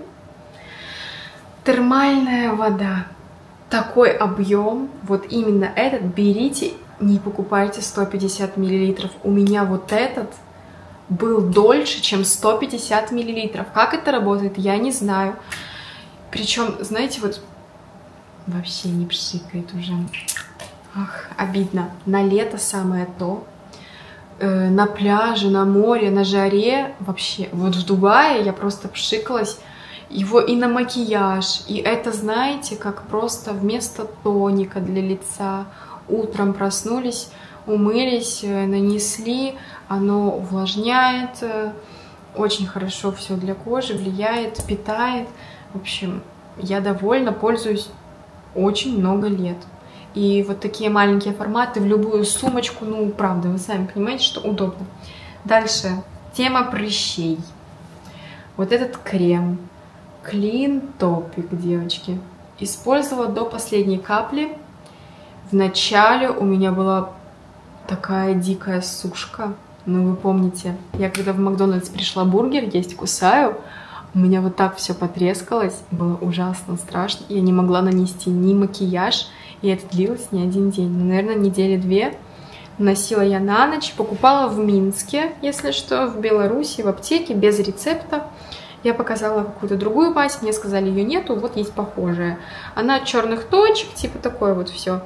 Термальная вода. Такой объем, вот именно этот берите, не покупайте сто пятьдесят миллилитров. У меня вот этот был дольше, чем сто пятьдесят миллилитров. Как это работает, я не знаю. Причем, знаете, вот вообще не пшикает уже. Ах, обидно. На лето самое то. Э, на пляже, на море, на жаре. Вообще, вот в Дубае я просто пшикалась. Его и на макияж. И это, знаете, как просто вместо тоника для лица. Утром проснулись, умылись, нанесли. Оно увлажняет, очень хорошо все для кожи, влияет, питает. В общем, я довольна, пользуюсь очень много лет. И вот такие маленькие форматы в любую сумочку, ну, правда, вы сами понимаете, что удобно. Дальше, тема прыщей. Вот этот крем Clean Topic, девочки. Использовала до последней капли. Вначале у меня была такая дикая сушка. Ну, вы помните, я когда в Макдональдс пришла бургер есть, кусаю, у меня вот так все потрескалось, было ужасно страшно. Я не могла нанести ни макияж, и это длилось не один день, ну, наверное, недели две. Носила я на ночь, покупала в Минске, если что, в Беларуси, в аптеке, без рецепта. Я показала какую-то другую мазь, мне сказали, ее нету, вот есть похожая. Она от черных точек, типа такое вот все.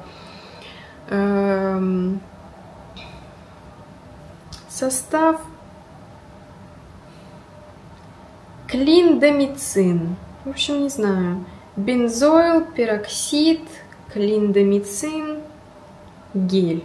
Эм... Состав клиндамицин. В общем, не знаю. Бензоил, пероксид, клиндамицин, гель.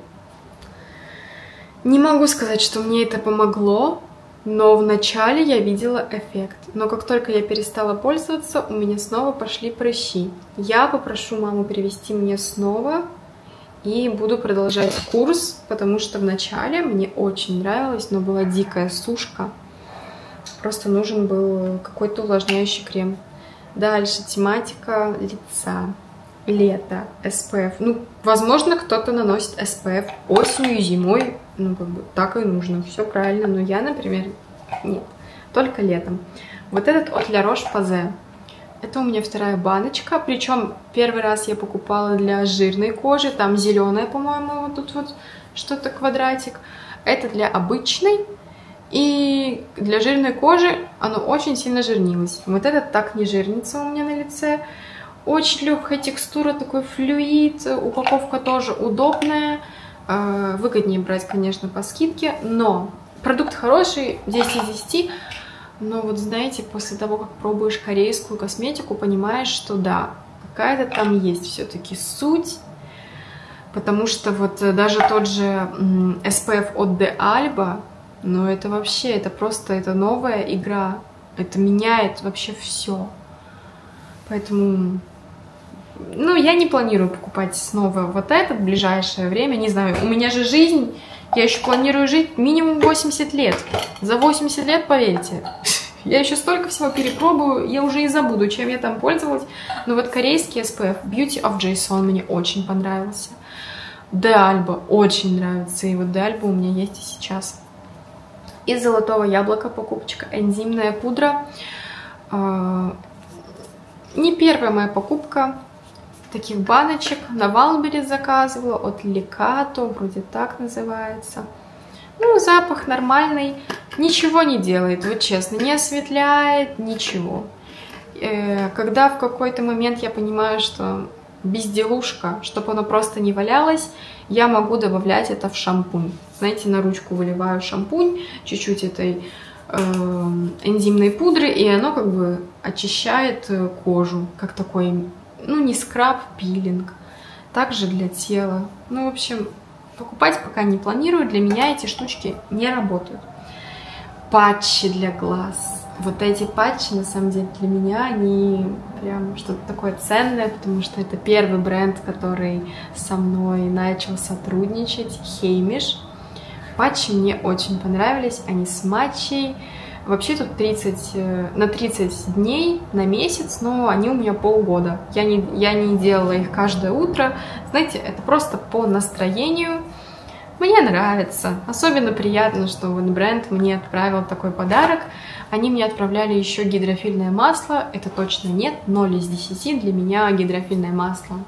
Не могу сказать, что мне это помогло, но вначале я видела эффект. Но как только я перестала пользоваться, у меня снова пошли прыщи. Я попрошу маму привезти мне снова. И буду продолжать курс, потому что вначале мне очень нравилось, но была дикая сушка. Просто нужен был какой-то увлажняющий крем. Дальше тематика лица. Лето, эс пэ эф. Ну, возможно, кто-то наносит эс пэ эф осенью и зимой. Ну, как бы так и нужно. Все правильно. Но я, например, нет. Только летом. Вот этот от La Roche-Posay. Это у меня вторая баночка, причем первый раз я покупала для жирной кожи, там зеленая, по-моему, вот тут вот что-то квадратик. Это для обычной, и для жирной кожи оно очень сильно жирнилось. Вот этот так не жирнится у меня на лице. Очень легкая текстура, такой флюид, упаковка тоже удобная. Выгоднее брать, конечно, по скидке, но продукт хороший, десять из десяти. Но вот знаете, после того, как пробуешь корейскую косметику, понимаешь, что да, какая-то там есть все-таки суть. Потому что вот даже тот же эс пи эф от де Alba, ну это вообще, это просто, это новая игра. Это меняет вообще все. Поэтому, ну, я не планирую покупать снова вот это в ближайшее время. Не знаю, у меня же жизнь, я еще планирую жить минимум восемьдесят лет. За восемьдесят лет, поверьте, я еще столько всего перепробую, я уже и забуду, чем я там пользовалась. Но вот корейский эс пи эф, Beauty of Jason, мне очень понравился. де Alba очень нравится, и вот де Alba у меня есть и сейчас. Из золотого яблока покупочка, энзимная пудра. Не первая моя покупка таких баночек. На Валберес заказывала от Лекато, вроде так называется. Ну, запах нормальный, ничего не делает, вот честно, не осветляет, ничего. Когда в какой-то момент я понимаю, что безделушка, чтобы оно просто не валялось, я могу добавлять это в шампунь. Знаете, на ручку выливаю шампунь, чуть-чуть этой э, энзимной пудры, и оно как бы очищает кожу, как такой, ну, не скраб, пилинг. Также для тела. Ну, в общем, покупать пока не планирую, для меня эти штучки не работают. Патчи для глаз. Вот эти патчи, на самом деле, для меня, они прям что-то такое ценное, потому что это первый бренд, который со мной начал сотрудничать, Хеймиш. Патчи мне очень понравились, они с матчей. Вообще тут тридцать, на тридцать дней, на месяц, но они у меня полгода. Я не, я не делала их каждое утро. Знаете, это просто по настроению. Мне нравится. Особенно приятно, что вот бренд мне отправил такой подарок. Они мне отправляли еще гидрофильное масло. Это точно нет. ноль из десяти. Для меня гидрофильное масло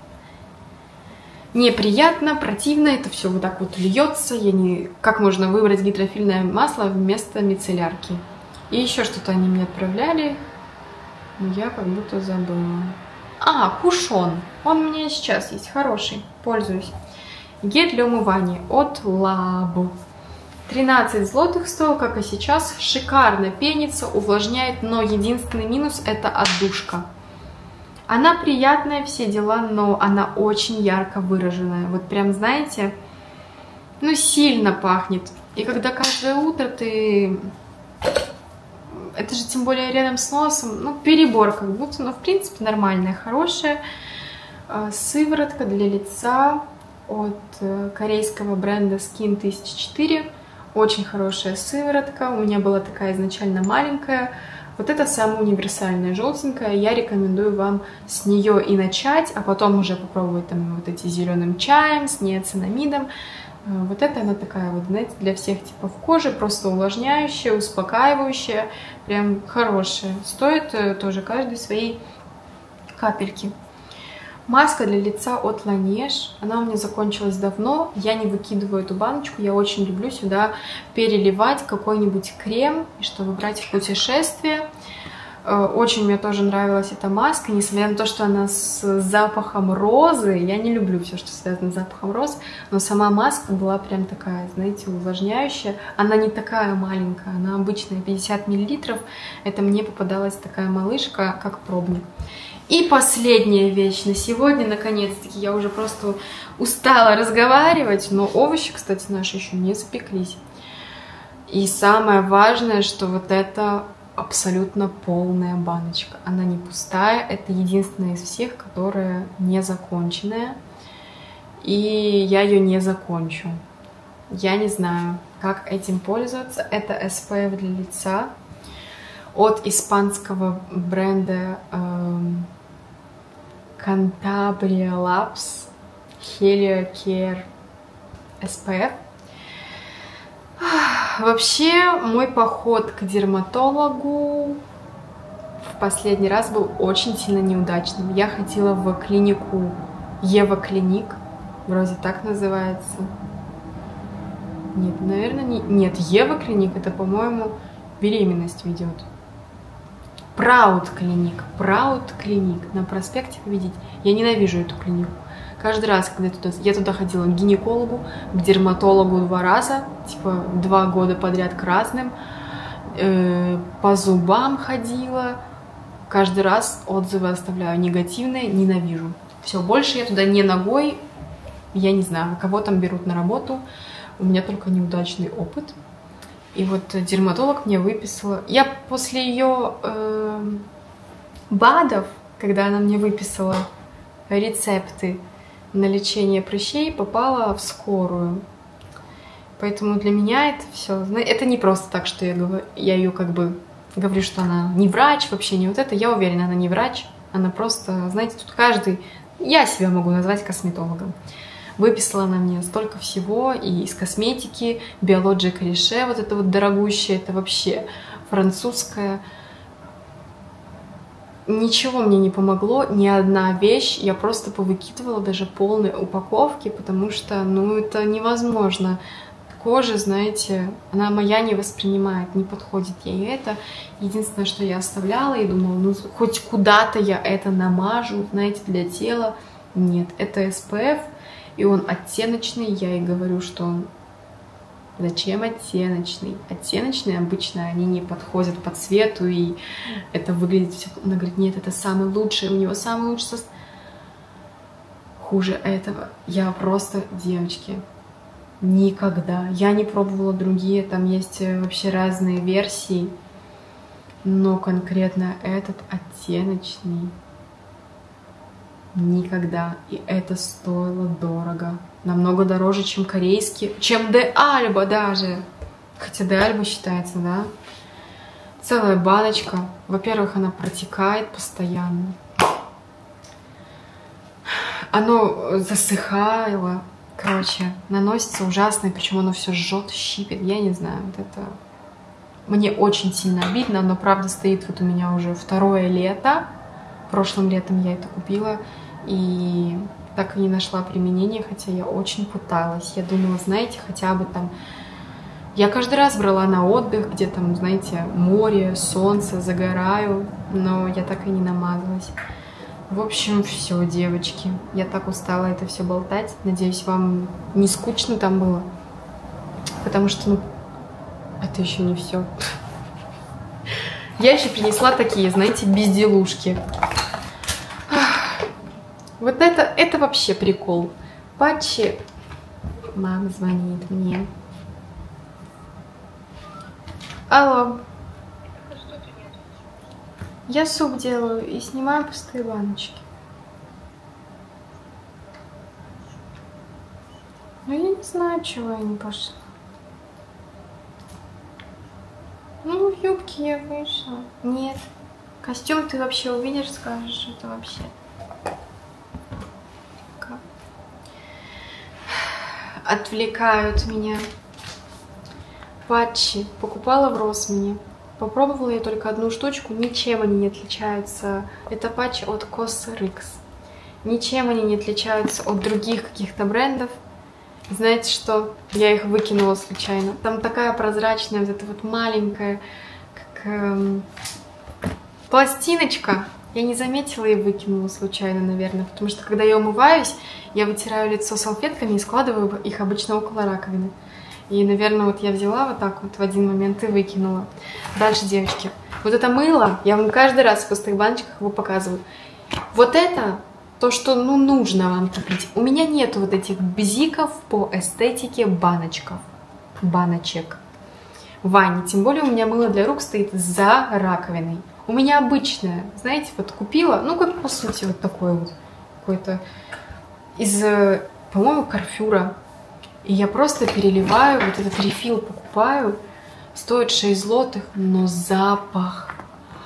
неприятно, противно. Это все вот так вот льется. Я не... Как можно выбрать гидрофильное масло вместо мицеллярки? И еще что-то они мне отправляли. Но я как будто забыла. А, кушон. Он у меня сейчас есть. Хороший. Пользуюсь. Гель для умывания от Лаб. тринадцать злотых стоил, как и сейчас. Шикарно пенится, увлажняет, но единственный минус — это отдушка. Она приятная, все дела, но она очень ярко выраженная. Вот прям, знаете, ну сильно пахнет. И когда каждое утро ты... Это же тем более рядом с носом, ну перебор как будто, но в принципе нормальная, хорошая. Сыворотка для лица от корейского бренда Skin тысяча четыре. Очень хорошая сыворотка. У меня была такая изначально маленькая. Вот это самая универсальная, желтенькая. Я рекомендую вам с нее и начать, а потом уже попробовать там вот эти зеленым чаем, с неоцинамидом. Вот это она такая вот, знаете, для всех типов кожи, просто увлажняющая, успокаивающая, прям хорошая. Стоит тоже каждой своей капельки. Маска для лица от Laneige. Она у меня закончилась давно. Я не выкидываю эту баночку. Я очень люблю сюда переливать какой-нибудь крем, чтобы брать в путешествие. Очень мне тоже нравилась эта маска, несмотря на то, что она с запахом розы. Я не люблю все, что связано с запахом роз, но сама маска была прям такая, знаете, увлажняющая. Она не такая маленькая, она обычная, пятьдесят миллилитров. Это мне попадалась такая малышка, как пробник. И последняя вещь на сегодня, наконец-таки, я уже просто устала разговаривать, но овощи, кстати, наши еще не запеклись. И самое важное, что вот это абсолютно полная баночка. Она не пустая, это единственная из всех, которая не законченная. И я ее не закончу. Я не знаю, как этим пользоваться. Это эс пи эф для лица от испанского бренда эм, Cantabria Labs Helio Care эс пи эф. Вообще, мой поход к дерматологу в последний раз был очень сильно неудачным. Я ходила в клинику Ева Клиник, вроде так называется. Нет, наверное, не... Нет, Ева Клиник, это, по-моему, беременность ведет. Праут Клиник, Праут Клиник на проспекте Победитель. Я ненавижу эту клинику. Каждый раз, когда я туда, я туда ходила к гинекологу, к дерматологу два раза, типа два года подряд к разным, э, по зубам ходила, каждый раз отзывы оставляю негативные, ненавижу. Все, больше я туда не ногой, Я не знаю, кого там берут на работу. У меня только неудачный опыт. И вот дерматолог мне выписала... Я после ее э, БАДов, когда она мне выписала рецепты на лечение прыщей, попала в скорую. Поэтому для меня это все... Это не просто так, что я, говорю, я ее как бы говорю, что она не врач, вообще не вот это. Я уверена, она не врач. Она просто, знаете, тут каждый... Я себя могу назвать косметологом. Выписала она мне столько всего, и из косметики, Biologica Riche, вот это вот дорогущее, это вообще французское. Ничего мне не помогло, ни одна вещь, я просто повыкидывала даже полные упаковки, потому что, ну, это невозможно. Кожа, знаете, она моя не воспринимает, не подходит ей это. Единственное, что я оставляла и думала, ну, хоть куда-то я это намажу, знаете, для тела. Нет, это эс пэ эф. И он оттеночный, я и говорю, что он... Зачем оттеночный? Оттеночные обычно, они не подходят по цвету, и это выглядит все... Она говорит, нет, это самый лучший, у него самый лучший состав. Хуже этого. Я просто, девочки, никогда. Я не пробовала другие, там есть вообще разные версии, но конкретно этот оттеночный... Никогда. И это стоило дорого. Намного дороже, чем корейский, чем Де Альба даже. Хотя Де Альба считается, да? Целая баночка. Во-первых, она протекает постоянно. Оно засыхало. Короче, наносится ужасно, причем оно все жжет, щипит. Я не знаю, вот это... Мне очень сильно обидно. Оно, правда, стоит вот у меня уже второе лето. Прошлым летом я это купила. И так и не нашла применения, хотя я очень пыталась. Я думала, знаете, хотя бы там... Я каждый раз брала на отдых, где там, знаете, море, солнце, загораю, но я так и не намазалась. В общем, все, девочки. Я так устала это все болтать. Надеюсь, вам не скучно там было. Потому что, ну, это еще не все. Я еще принесла такие, знаете, безделушки. Вот это, это вообще прикол. Патчи. Мама звонит мне. Алло. Я суп делаю и снимаю пустые баночки. Ну, я не знаю, чего я не пошла. Ну, в юбке я вышла. Нет. Костюм ты вообще увидишь, скажешь, что это вообще... Отвлекают меня. Патчи покупала в Росмане. Попробовала я только одну штучку, ничем они не отличаются. Это патчи от Cosrx. Ничем они не отличаются от других каких-то брендов. Знаете что? Я их выкинула случайно. Там такая прозрачная, вот эта вот маленькая, как эм, пластиночка. Я не заметила и выкинула случайно, наверное, потому что когда я умываюсь, я вытираю лицо салфетками и складываю их обычно около раковины. И, наверное, вот я взяла вот так вот в один момент и выкинула. Дальше, девочки, вот это мыло, я вам каждый раз в пустых баночках его показываю. Вот это то, что, ну, нужно вам купить. У меня нету вот этих бзиков по эстетике баночков, баночек в ванне. Тем более у меня мыло для рук стоит за раковиной. У меня обычное, знаете, вот купила, ну, как по сути, вот такое вот, какой-то из, по-моему, Карфюра. И я просто переливаю, вот этот рефил покупаю, стоит шесть злотых, но запах,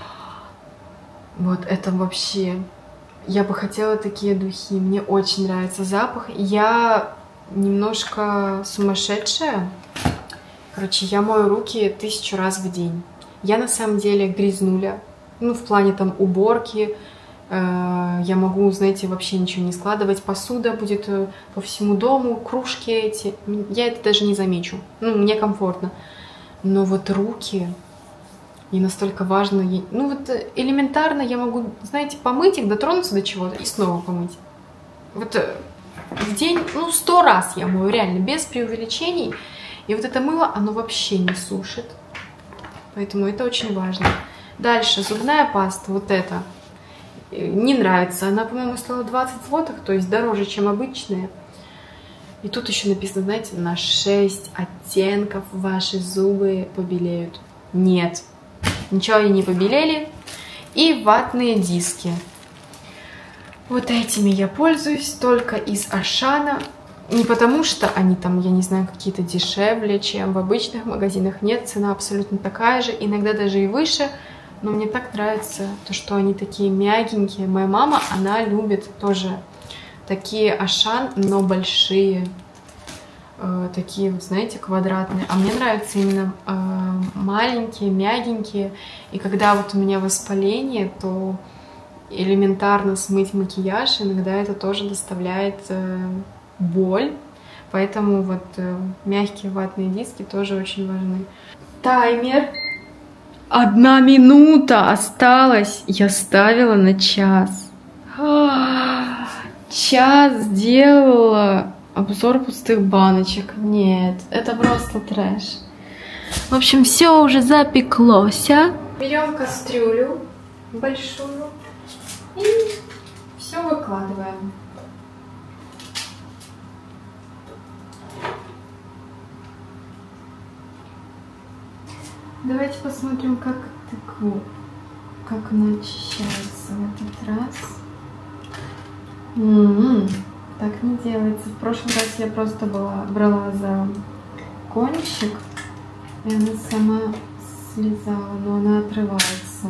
вот это вообще, я бы хотела такие духи, мне очень нравится запах. Я немножко сумасшедшая, короче, я мою руки тысячу раз в день. Я на самом деле грязнуля, ну, в плане там уборки, э, я могу, знаете, вообще ничего не складывать, посуда будет э, по всему дому, кружки эти, я это даже не замечу, ну, мне комфортно. Но вот руки, и настолько важно, ну, вот элементарно я могу, знаете, помыть их, дотронуться до чего-то и снова помыть. Вот э, в день, ну, сто раз я мою, реально, без преувеличений, и вот это мыло, оно вообще не сушит. Поэтому это очень важно. Дальше, зубная паста, вот эта. Не нравится. Она, по-моему, стоила двадцать злотых, то есть дороже, чем обычная. И тут еще написано, знаете, на шесть оттенков ваши зубы побелеют. Нет, ничего они не побелели. И ватные диски. Вот этими я пользуюсь только из Ашана. Не потому что они там, я не знаю, какие-то дешевле, чем в обычных магазинах. Нет, цена абсолютно такая же, иногда даже и выше. Но мне так нравится то, что они такие мягенькие. Моя мама, она любит тоже такие Ашан, но большие. Э, такие вот, знаете, квадратные. А мне нравятся именно э, маленькие, мягенькие. И когда вот у меня воспаление, то элементарно смыть макияж, иногда это тоже доставляет э, боль. Поэтому вот э, мягкие ватные диски тоже очень важны. Таймер. Одна минута осталась. Я ставила на час. Час сделала обзор пустых баночек. Нет, это просто трэш. В общем, все уже запеклось. Берем кастрюлю большую и все выкладываем. Давайте посмотрим, как тыкву, как она очищается в этот раз. М-м-м, так не делается. В прошлый раз я просто была, брала за кончик, и она сама слезала, но она отрывается.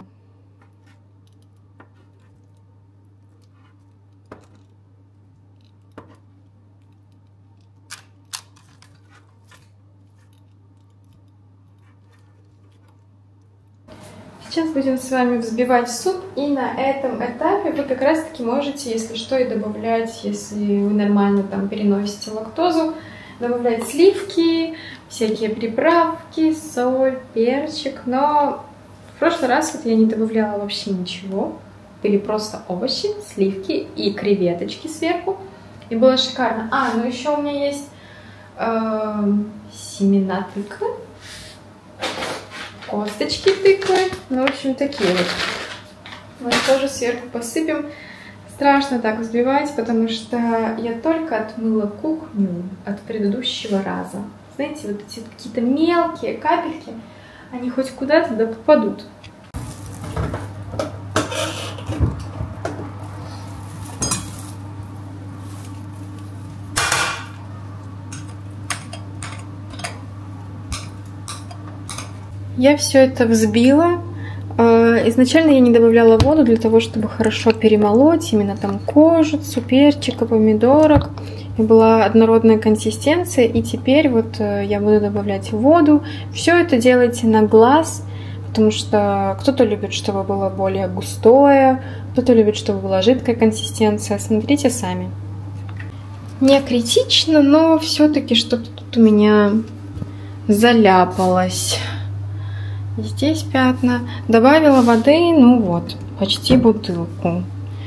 Сейчас будем с вами взбивать суп, и на этом этапе вы как раз таки можете, если что, и добавлять, если вы нормально там переносите лактозу, добавлять сливки, всякие приправки, соль, перчик. Но в прошлый раз вот я не добавляла вообще ничего, были просто овощи, сливки и креветочки сверху, и было шикарно. А, ну еще у меня есть э, семена тыквы. Косточки тыквы, ну, в общем, такие вот. Мы тоже сверху посыпем. Страшно так взбивать, потому что я только отмыла кухню от предыдущего раза. Знаете, вот эти какие-то мелкие капельки, они хоть куда-то да попадут. Я все это взбила. Изначально я не добавляла воду для того, чтобы хорошо перемолоть именно там кожицу, перчика, помидорок. И была однородная консистенция. И теперь вот я буду добавлять воду. Все это делайте на глаз, потому что кто-то любит, чтобы было более густое, кто-то любит, чтобы была жидкая консистенция. Смотрите сами. Не критично, но все-таки что-то тут у меня заляпалось. Здесь пятна. Добавила воды, ну вот, почти бутылку.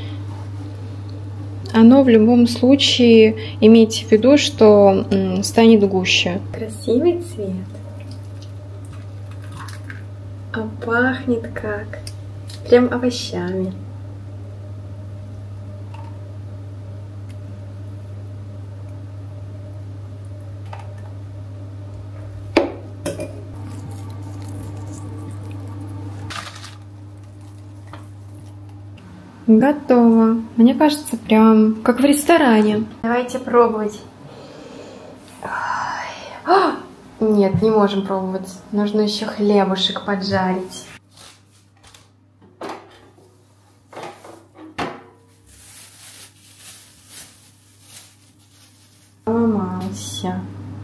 Оно в любом случае, имейте в виду, что м, станет гуще. Красивый цвет. А пахнет как? Прям овощами. Готово. Мне кажется, прям как в ресторане. Давайте пробовать. Ой. Нет, не можем пробовать. Нужно еще хлебушек поджарить. Ломался.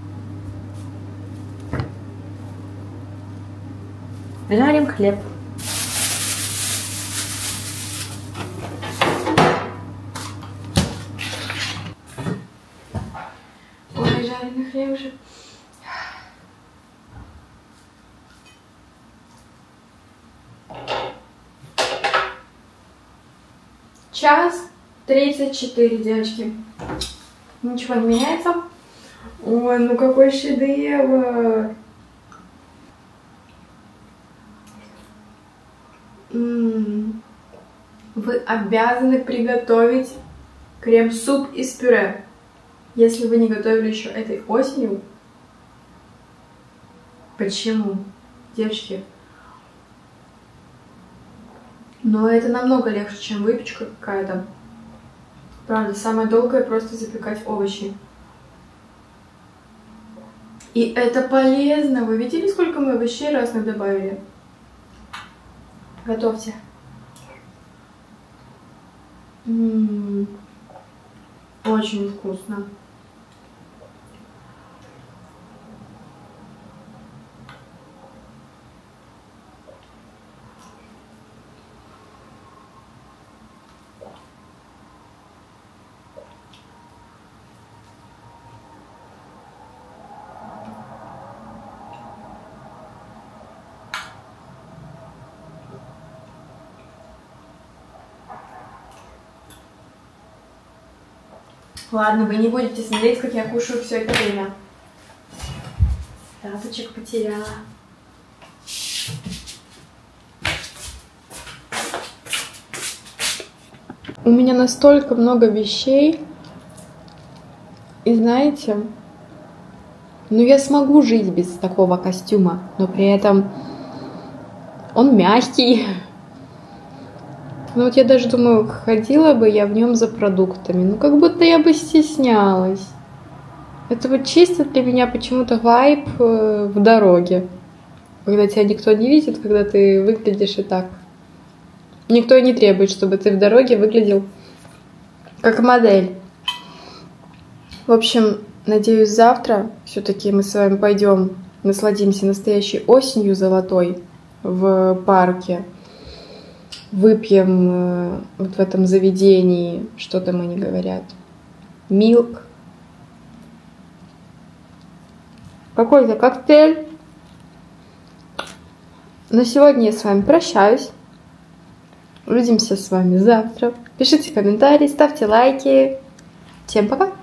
Жарим хлеб. Хлебушек. Час тридцать четыре, девочки. Ничего не меняется. Ой, ну какой шедевр! М-м-м. Вы обязаны приготовить крем-суп из пюре. Если вы не готовили еще этой осенью, почему? Девочки, но это намного легче, чем выпечка какая-то. Правда, самое долгое просто запекать овощи. И это полезно. Вы видели, сколько мы овощей разных добавили? Готовьте. М-м-м. Очень вкусно. Ладно, вы не будете смотреть, как я кушаю все это время. Тапочек потеряла. У меня настолько много вещей. И знаете, ну я смогу жить без такого костюма, но при этом он мягкий. Ну вот я даже думаю, ходила бы я в нем за продуктами. Ну как будто я бы стеснялась. Это вот чисто для меня почему-то вайб в дороге. Когда тебя никто не видит, когда ты выглядишь и так. Никто и не требует, чтобы ты в дороге выглядел как модель. В общем, надеюсь, завтра все-таки мы с вами пойдем насладимся настоящей осенью золотой в парке. Выпьем э, вот в этом заведении, что там они говорят, милк. Какой-то коктейль. На сегодня я с вами прощаюсь. Увидимся с вами завтра. Пишите комментарии, ставьте лайки. Всем пока!